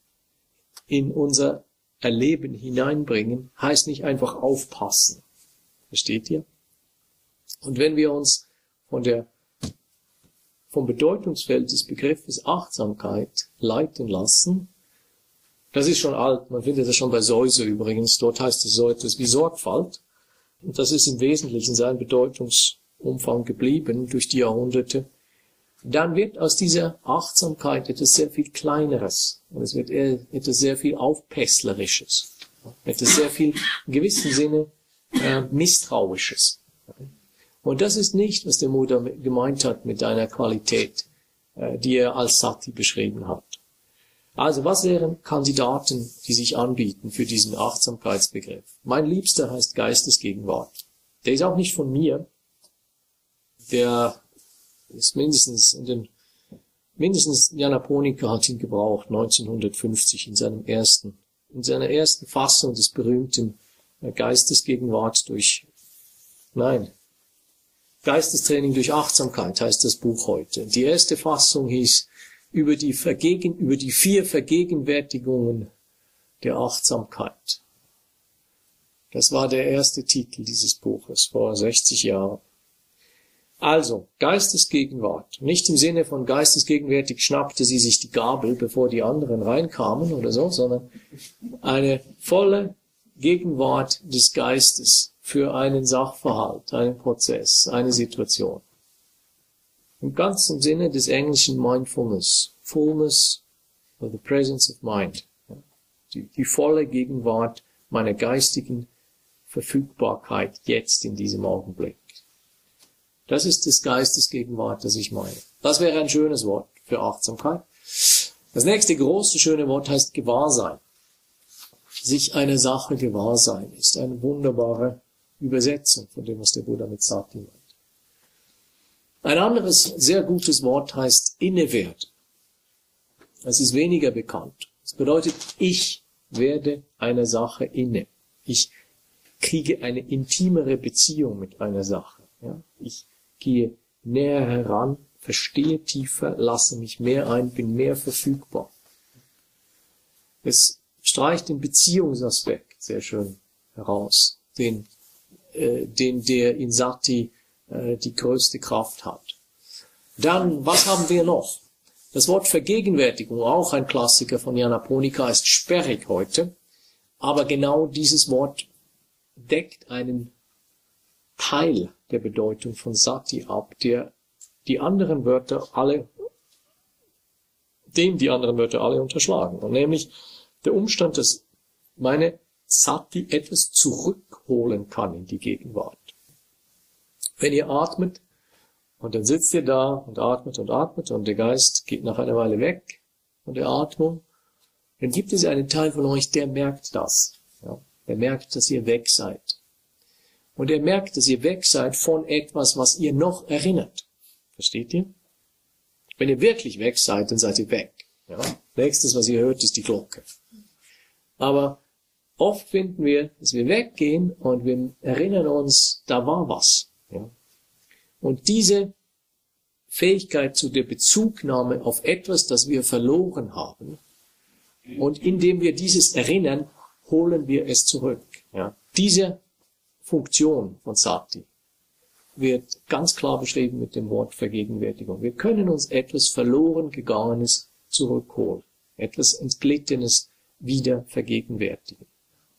in unser Erleben hineinbringen, heißt nicht einfach aufpassen. Versteht ihr? Und wenn wir uns von der, vom Bedeutungsfeld des Begriffes Achtsamkeit leiten lassen, das ist schon alt, man findet das schon bei Seuse übrigens, dort heißt es so etwas wie Sorgfalt, und das ist im Wesentlichen sein Bedeutungsumfang geblieben durch die Jahrhunderte, dann wird aus dieser Achtsamkeit etwas sehr viel Kleineres, und es wird etwas sehr viel Aufpässlerisches, etwas sehr viel in gewissem Sinne äh, Misstrauisches. Und das ist nicht, was der Buddha gemeint hat mit einer Qualität, äh, die er als Sati beschrieben hat. Also, was wären Kandidaten, die sich anbieten für diesen Achtsamkeitsbegriff? Mein Liebster heißt Geistesgegenwart. Der ist auch nicht von mir. Der ist mindestens in den, mindestens Nyanaponika hat ihn gebraucht, neunzehnhundertfünfzig in seinem ersten, in seiner ersten Fassung des berühmten Geistesgegenwart durch, nein, Geistestraining durch Achtsamkeit heißt das Buch heute. Die erste Fassung hieß über die Vergegen, über die vier Vergegenwärtigungen der Achtsamkeit. Das war der erste Titel dieses Buches vor sechzig Jahren. Also, Geistesgegenwart. Nicht im Sinne von geistesgegenwärtig schnappte sie sich die Gabel, bevor die anderen reinkamen oder so, sondern eine volle Gegenwart des Geistes für einen Sachverhalt, einen Prozess, eine Situation. Im ganzen Sinne des englischen Mindfulness, Fullness or the Presence of Mind, die, die volle Gegenwart meiner geistigen Verfügbarkeit jetzt in diesem Augenblick. Das ist das Geistesgegenwart, das ich meine. Das wäre ein schönes Wort für Achtsamkeit. Das nächste große schöne Wort heißt Gewahrsein. Sich einer Sache gewahr sein ist eine wunderbare Übersetzung von dem, was der Buddha mit Sati meint. Ein anderes sehr gutes Wort heißt innewerden. Das ist weniger bekannt. Das bedeutet, ich werde einer Sache inne. Ich kriege eine intimere Beziehung mit einer Sache. Ja? Ich gehe näher heran, verstehe tiefer, lasse mich mehr ein, bin mehr verfügbar. Es streicht den Beziehungsaspekt sehr schön heraus, den, äh, den der in Sati äh, die größte Kraft hat. Dann, was haben wir noch? Das Wort Vergegenwärtigung, auch ein Klassiker von Nyanaponika, ist sperrig heute, aber genau dieses Wort deckt einen Teil der Bedeutung von Sati ab, der die anderen Wörter alle, dem die anderen Wörter alle unterschlagen. Und nämlich der Umstand, dass meine Sati etwas zurückholen kann in die Gegenwart. Wenn ihr atmet, und dann sitzt ihr da und atmet und atmet und der Geist geht nach einer Weile weg von der Atmung, dann gibt es einen Teil von euch, der merkt das. Ja, der merkt, dass ihr weg seid. Und er merkt, dass ihr weg seid von etwas, was ihr noch erinnert. Versteht ihr? Wenn ihr wirklich weg seid, dann seid ihr weg. Ja? Nächstes, was ihr hört, ist die Glocke. Aber oft finden wir, dass wir weggehen und wir erinnern uns, da war was. Ja? Und diese Fähigkeit zu der Bezugnahme auf etwas, das wir verloren haben, und indem wir dieses erinnern, holen wir es zurück. Ja? Diese Funktion von Sati wird ganz klar beschrieben mit dem Wort Vergegenwärtigung. Wir können uns etwas verloren Gegangenes zurückholen, etwas Entglittenes wieder vergegenwärtigen.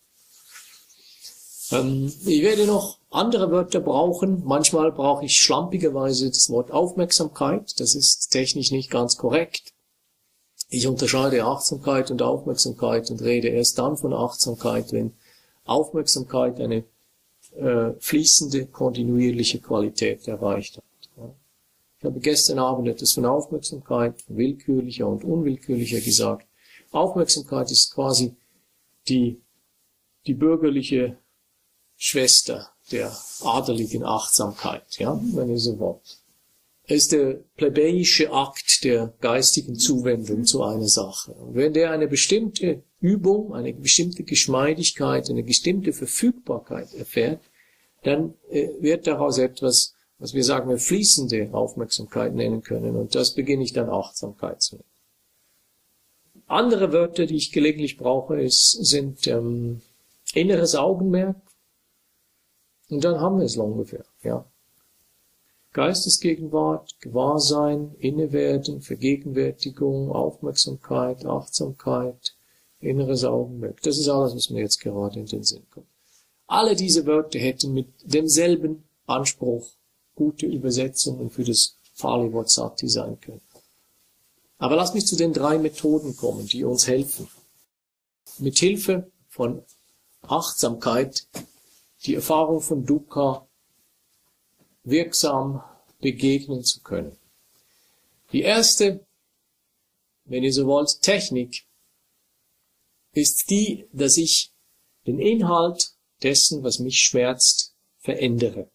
Ähm, ich werde noch andere Wörter brauchen. Manchmal brauche ich schlampigerweise das Wort Aufmerksamkeit. Das ist technisch nicht ganz korrekt. Ich unterscheide Achtsamkeit und Aufmerksamkeit und rede erst dann von Achtsamkeit, wenn Aufmerksamkeit eine äh, fließende, kontinuierliche Qualität erreicht hat. Ja. Ich habe gestern Abend etwas von Aufmerksamkeit, von willkürlicher und unwillkürlicher gesagt. Aufmerksamkeit ist quasi die, die bürgerliche Schwester der adeligen Achtsamkeit, ja, wenn ihr so wollt. Es ist der plebejische Akt der geistigen Zuwendung zu einer Sache. Und wenn der eine bestimmte Übung, eine bestimmte Geschmeidigkeit, eine bestimmte Verfügbarkeit erfährt, dann äh, wird daraus etwas, was wir sagen wir fließende Aufmerksamkeit nennen können, und das beginne ich dann Achtsamkeit zu nennen. Andere Wörter, die ich gelegentlich brauche, ist, sind ähm, inneres Augenmerk, und dann haben wir es ungefähr, ja. Geistesgegenwart, Gewahrsein, Innewerden, Vergegenwärtigung, Aufmerksamkeit, Achtsamkeit, inneres Augenmerk. Das ist alles, was mir jetzt gerade in den Sinn kommt. Alle diese Wörter hätten mit demselben Anspruch gute Übersetzungen für das Pali-Wort Sati sein können. Aber lass mich zu den drei Methoden kommen, die uns helfen, mit Hilfe von Achtsamkeit die Erfahrung von Dukkha wirksam begegnen zu können. Die erste, wenn ihr so wollt, Technik, ist die, dass ich den Inhalt dessen, was mich schmerzt, verändere.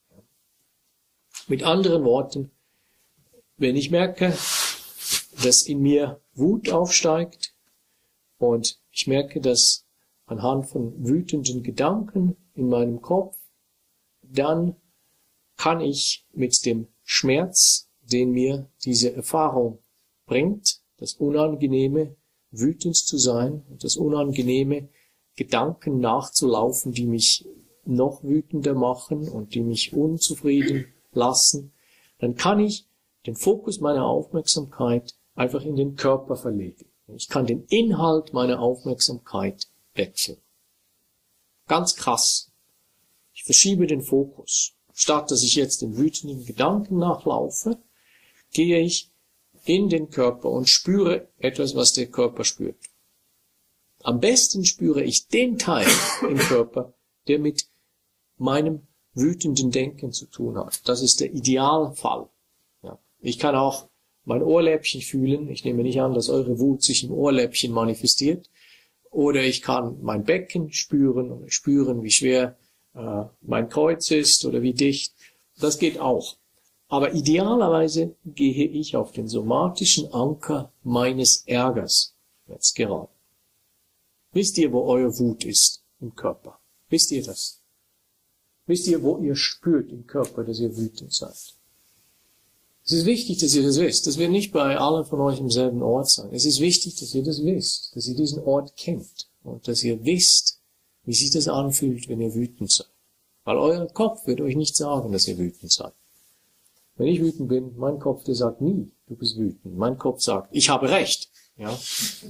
Mit anderen Worten, wenn ich merke, dass in mir Wut aufsteigt und ich merke, dass anhand von wütenden Gedanken in meinem Kopf, dann kann ich mit dem Schmerz, den mir diese Erfahrung bringt, das Unangenehme, wütend zu sein und das Unangenehme, Gedanken nachzulaufen, die mich noch wütender machen und die mich unzufrieden lassen, dann kann ich den Fokus meiner Aufmerksamkeit einfach in den Körper verlegen. Ich kann den Inhalt meiner Aufmerksamkeit wechseln. Ganz krass. Ich verschiebe den Fokus. Statt dass ich jetzt den wütenden Gedanken nachlaufe, gehe ich in den Körper und spüre etwas, was der Körper spürt. Am besten spüre ich den Teil im Körper, der mit meinem wütenden Denken zu tun hat. Das ist der Idealfall. Ja. Ich kann auch mein Ohrläppchen fühlen. Ich nehme nicht an, dass eure Wut sich im Ohrläppchen manifestiert. Oder ich kann mein Becken spüren und spüren, wie schwer äh, mein Kreuz ist oder wie dicht. Das geht auch. Aber idealerweise gehe ich auf den somatischen Anker meines Ärgers jetzt gerade. Wisst ihr, wo eure Wut ist im Körper? Wisst ihr das? Wisst ihr, wo ihr spürt im Körper, dass ihr wütend seid? Es ist wichtig, dass ihr das wisst. Das wird nicht bei allen von euch im selben Ort sein. Es ist wichtig, dass ihr das wisst, dass ihr diesen Ort kennt und dass ihr wisst, wie sich das anfühlt, wenn ihr wütend seid. Weil euer Kopf wird euch nicht sagen, dass ihr wütend seid. Wenn ich wütend bin, mein Kopf, der sagt nie, du bist wütend. Mein Kopf sagt, ich habe Recht. Ja.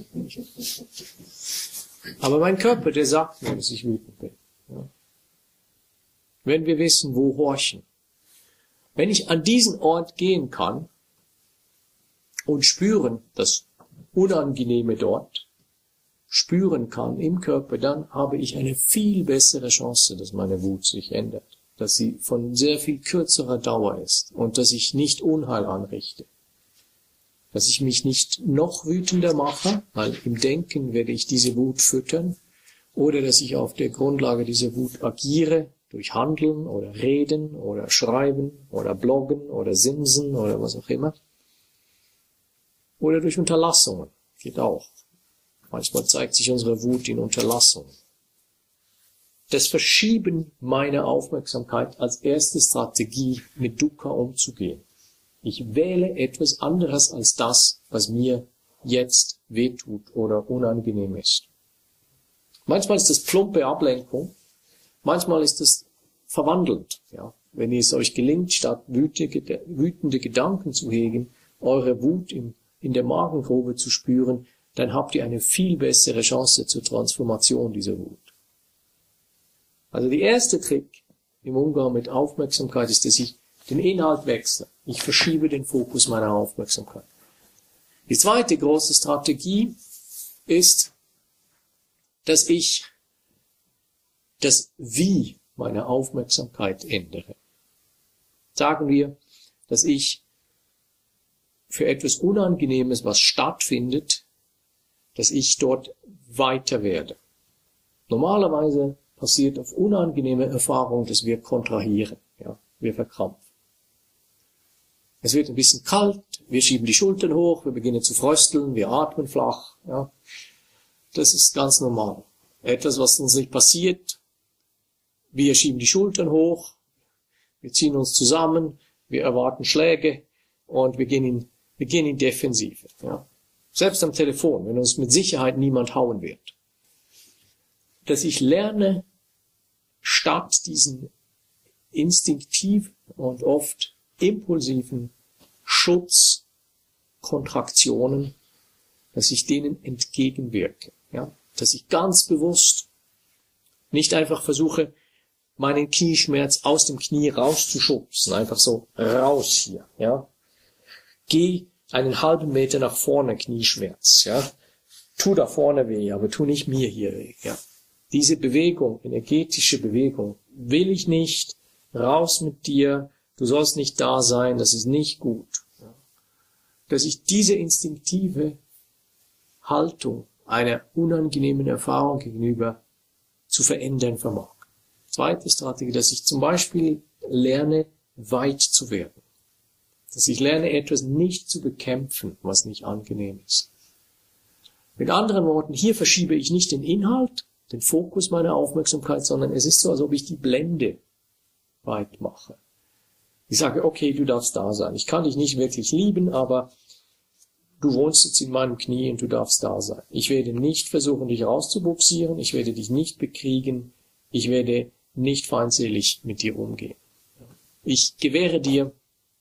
Aber mein Körper, der sagt mir, dass ich wütend bin. Ja. Wenn wir wissen, wo horchen. Wenn ich an diesen Ort gehen kann und spüren, das Unangenehme dort, spüren kann im Körper, dann habe ich eine viel bessere Chance, dass meine Wut sich ändert. Dass sie von sehr viel kürzerer Dauer ist und dass ich nicht Unheil anrichte. Dass ich mich nicht noch wütender mache, weil im Denken werde ich diese Wut füttern, oder dass ich auf der Grundlage dieser Wut agiere, durch Handeln oder Reden oder Schreiben oder Bloggen oder Simsen oder was auch immer. Oder durch Unterlassungen, geht auch. Manchmal zeigt sich unsere Wut in Unterlassungen. Das Verschieben meiner Aufmerksamkeit als erste Strategie, mit Dukkha umzugehen. Ich wähle etwas anderes als das, was mir jetzt wehtut oder unangenehm ist. Manchmal ist das plumpe Ablenkung, manchmal ist das verwandelnd. Ja. Wenn es euch gelingt, statt wütende, wütende Gedanken zu hegen, eure Wut in, in der Magengrube zu spüren, dann habt ihr eine viel bessere Chance zur Transformation dieser Wut. Also der erste Trick im Umgang mit Aufmerksamkeit ist, dass ich den Inhalt wechsle. Ich verschiebe den Fokus meiner Aufmerksamkeit. Die zweite große Strategie ist, dass ich das Wie meiner Aufmerksamkeit ändere. Sagen wir, dass ich für etwas Unangenehmes, was stattfindet, dass ich dort weiter werde. Normalerweise passiert auf unangenehme Erfahrung, dass wir kontrahieren, ja, wir verkrampfen. Es wird ein bisschen kalt, wir schieben die Schultern hoch, wir beginnen zu frösteln, wir atmen flach, ja. Das ist ganz normal. Etwas, was uns nicht passiert, wir schieben die Schultern hoch, Wir ziehen uns zusammen, wir erwarten Schläge und wir gehen in, wir gehen in Defensive. Ja. Selbst am Telefon, wenn uns mit Sicherheit niemand hauen wird. Dass ich lerne, statt diesen instinktiven und oft impulsiven Schutzkontraktionen, dass ich denen entgegenwirke. Ja. Dass ich ganz bewusst nicht einfach versuche, meinen Knieschmerz aus dem Knie rauszuschubsen, einfach so raus hier, ja. Geh einen halben Meter nach vorne, Knieschmerz, ja. Tu da vorne weh, aber tu nicht mir hier weh, ja. Diese Bewegung, energetische Bewegung, will ich nicht, raus mit dir, du sollst nicht da sein, das ist nicht gut. Ja. Dass ich diese instinktive Haltung einer unangenehmen Erfahrung gegenüber zu verändern vermag. Zweite Strategie, dass ich zum Beispiel lerne, weit zu werden. Dass ich lerne, etwas nicht zu bekämpfen, was nicht angenehm ist. Mit anderen Worten, hier verschiebe ich nicht den Inhalt, den Fokus meiner Aufmerksamkeit, sondern es ist so, als ob ich die Blende weit mache. Ich sage, okay, du darfst da sein. Ich kann dich nicht wirklich lieben, aber du wohnst jetzt in meinem Knie und du darfst da sein. Ich werde nicht versuchen, dich rauszubuxieren. Ich werde dich nicht bekriegen. Ich werde nicht feindselig mit dir umgehen. Ich gewähre dir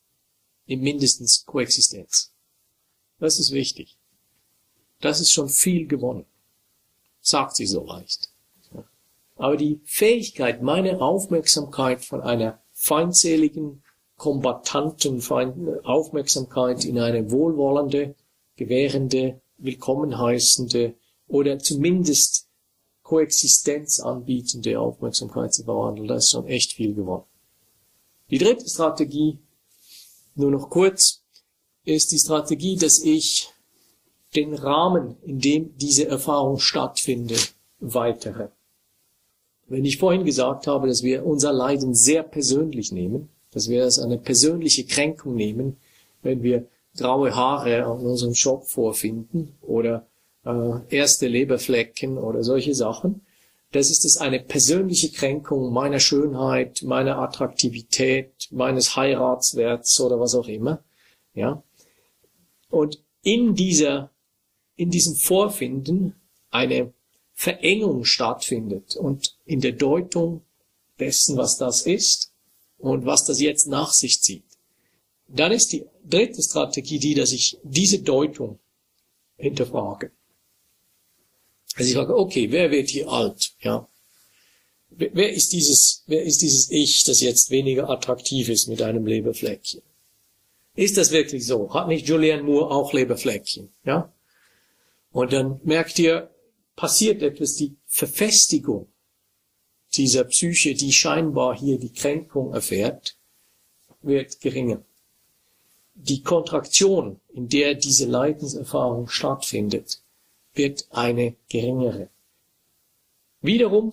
im mindestens Koexistenz. Das ist wichtig. Das ist schon viel gewonnen. Sagt sie so leicht. Aber die Fähigkeit, meine Aufmerksamkeit von einer feindseligen, kombattanten Aufmerksamkeit in eine wohlwollende, gewährende, willkommen heißende oder zumindest Koexistenz anbietende Aufmerksamkeit zu verwandeln, das ist schon echt viel gewonnen. Die dritte Strategie, nur noch kurz, ist die Strategie, dass ich den Rahmen, in dem diese Erfahrung stattfindet, weitere. Wenn ich vorhin gesagt habe, dass wir unser Leiden sehr persönlich nehmen, dass wir es eine persönliche Kränkung nehmen, wenn wir graue Haare an unserem Job vorfinden oder äh, erste Leberflecken oder solche Sachen, das ist es eine persönliche Kränkung meiner Schönheit, meiner Attraktivität, meines Heiratswerts oder was auch immer, ja. Und in dieser, in diesem Vorfinden eine Verengung stattfindet und in der Deutung dessen, was das ist und was das jetzt nach sich zieht. Dann ist die dritte Strategie die, dass ich diese Deutung hinterfrage. Also ich sage, okay, wer wird hier alt? Ja. Wer ist dieses, wer ist dieses Ich, das jetzt weniger attraktiv ist mit einem Leberfleckchen? Ist das wirklich so? Hat nicht Julianne Moore auch Leberfleckchen? Ja. Und dann merkt ihr, passiert etwas, die Verfestigung dieser Psyche, die scheinbar hier die Kränkung erfährt, wird geringer. Die Kontraktion, in der diese Leidenserfahrung stattfindet, wird eine geringere. Wiederum,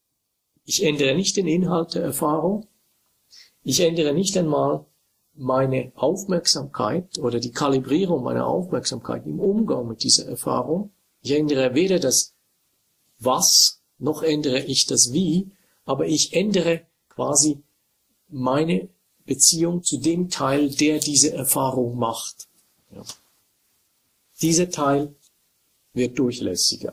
ich ändere nicht den Inhalt der Erfahrung, ich ändere nicht einmal meine Aufmerksamkeit oder die Kalibrierung meiner Aufmerksamkeit im Umgang mit dieser Erfahrung. Ich ändere weder das Was, noch ändere ich das Wie, aber ich ändere quasi meine Beziehung zu dem Teil, der diese Erfahrung macht. Ja. Dieser Teil wird durchlässiger.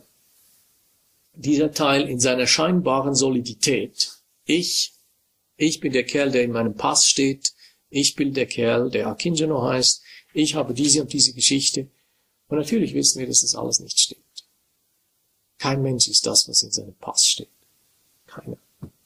Dieser Teil in seiner scheinbaren Solidität. Ich, ich bin der Kerl, der in meinem Pass steht. Ich bin der Kerl, der Akinjano heißt. Ich habe diese und diese Geschichte. Und natürlich wissen wir, dass das alles nicht stimmt. Kein Mensch ist das, was in seinem Pass steht. Keiner.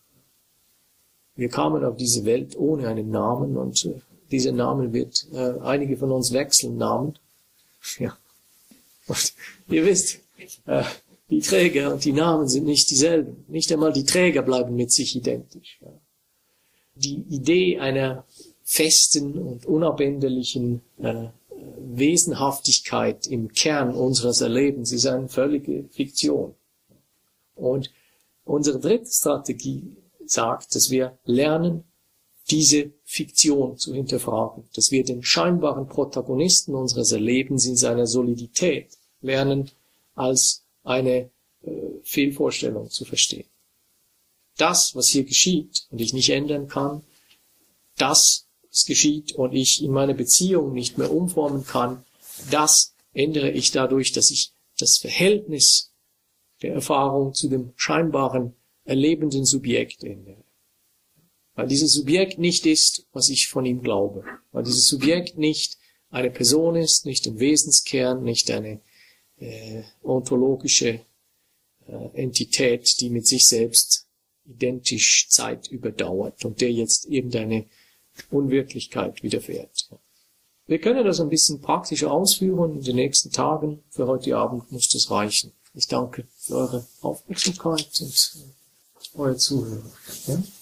Wir kamen auf diese Welt ohne einen Namen und äh, dieser Name wird, äh, einige von uns wechseln Namen. Ja. Und ihr wisst, äh, die Träger und die Namen sind nicht dieselben. Nicht einmal die Träger bleiben mit sich identisch. Ja. Die Idee einer festen und unabänderlichen äh, Wesenhaftigkeit im Kern unseres Erlebens ist eine völlige Fiktion. Und unsere dritte Strategie sagt, dass wir lernen, diese Fiktion zu hinterfragen, dass wir den scheinbaren Protagonisten unseres Erlebens in seiner Solidität lernen, als eine äh, Fehlvorstellung zu verstehen. Das, was hier geschieht und ich nicht ändern kann, das es geschieht und ich in meiner Beziehung nicht mehr umformen kann, das ändere ich dadurch, dass ich das Verhältnis der Erfahrung zu dem scheinbaren, erlebenden Subjekt ändere. Weil dieses Subjekt nicht ist, was ich von ihm glaube. Weil dieses Subjekt nicht eine Person ist, nicht ein Wesenskern, nicht eine äh, ontologische äh, Entität, die mit sich selbst identisch Zeit überdauert und der jetzt irgendeine Unwirklichkeit widerfährt. Wir können das ein bisschen praktischer ausführen in den nächsten Tagen. Für heute Abend muss das reichen. Ich danke für eure Aufmerksamkeit und euer Zuhören. Ja?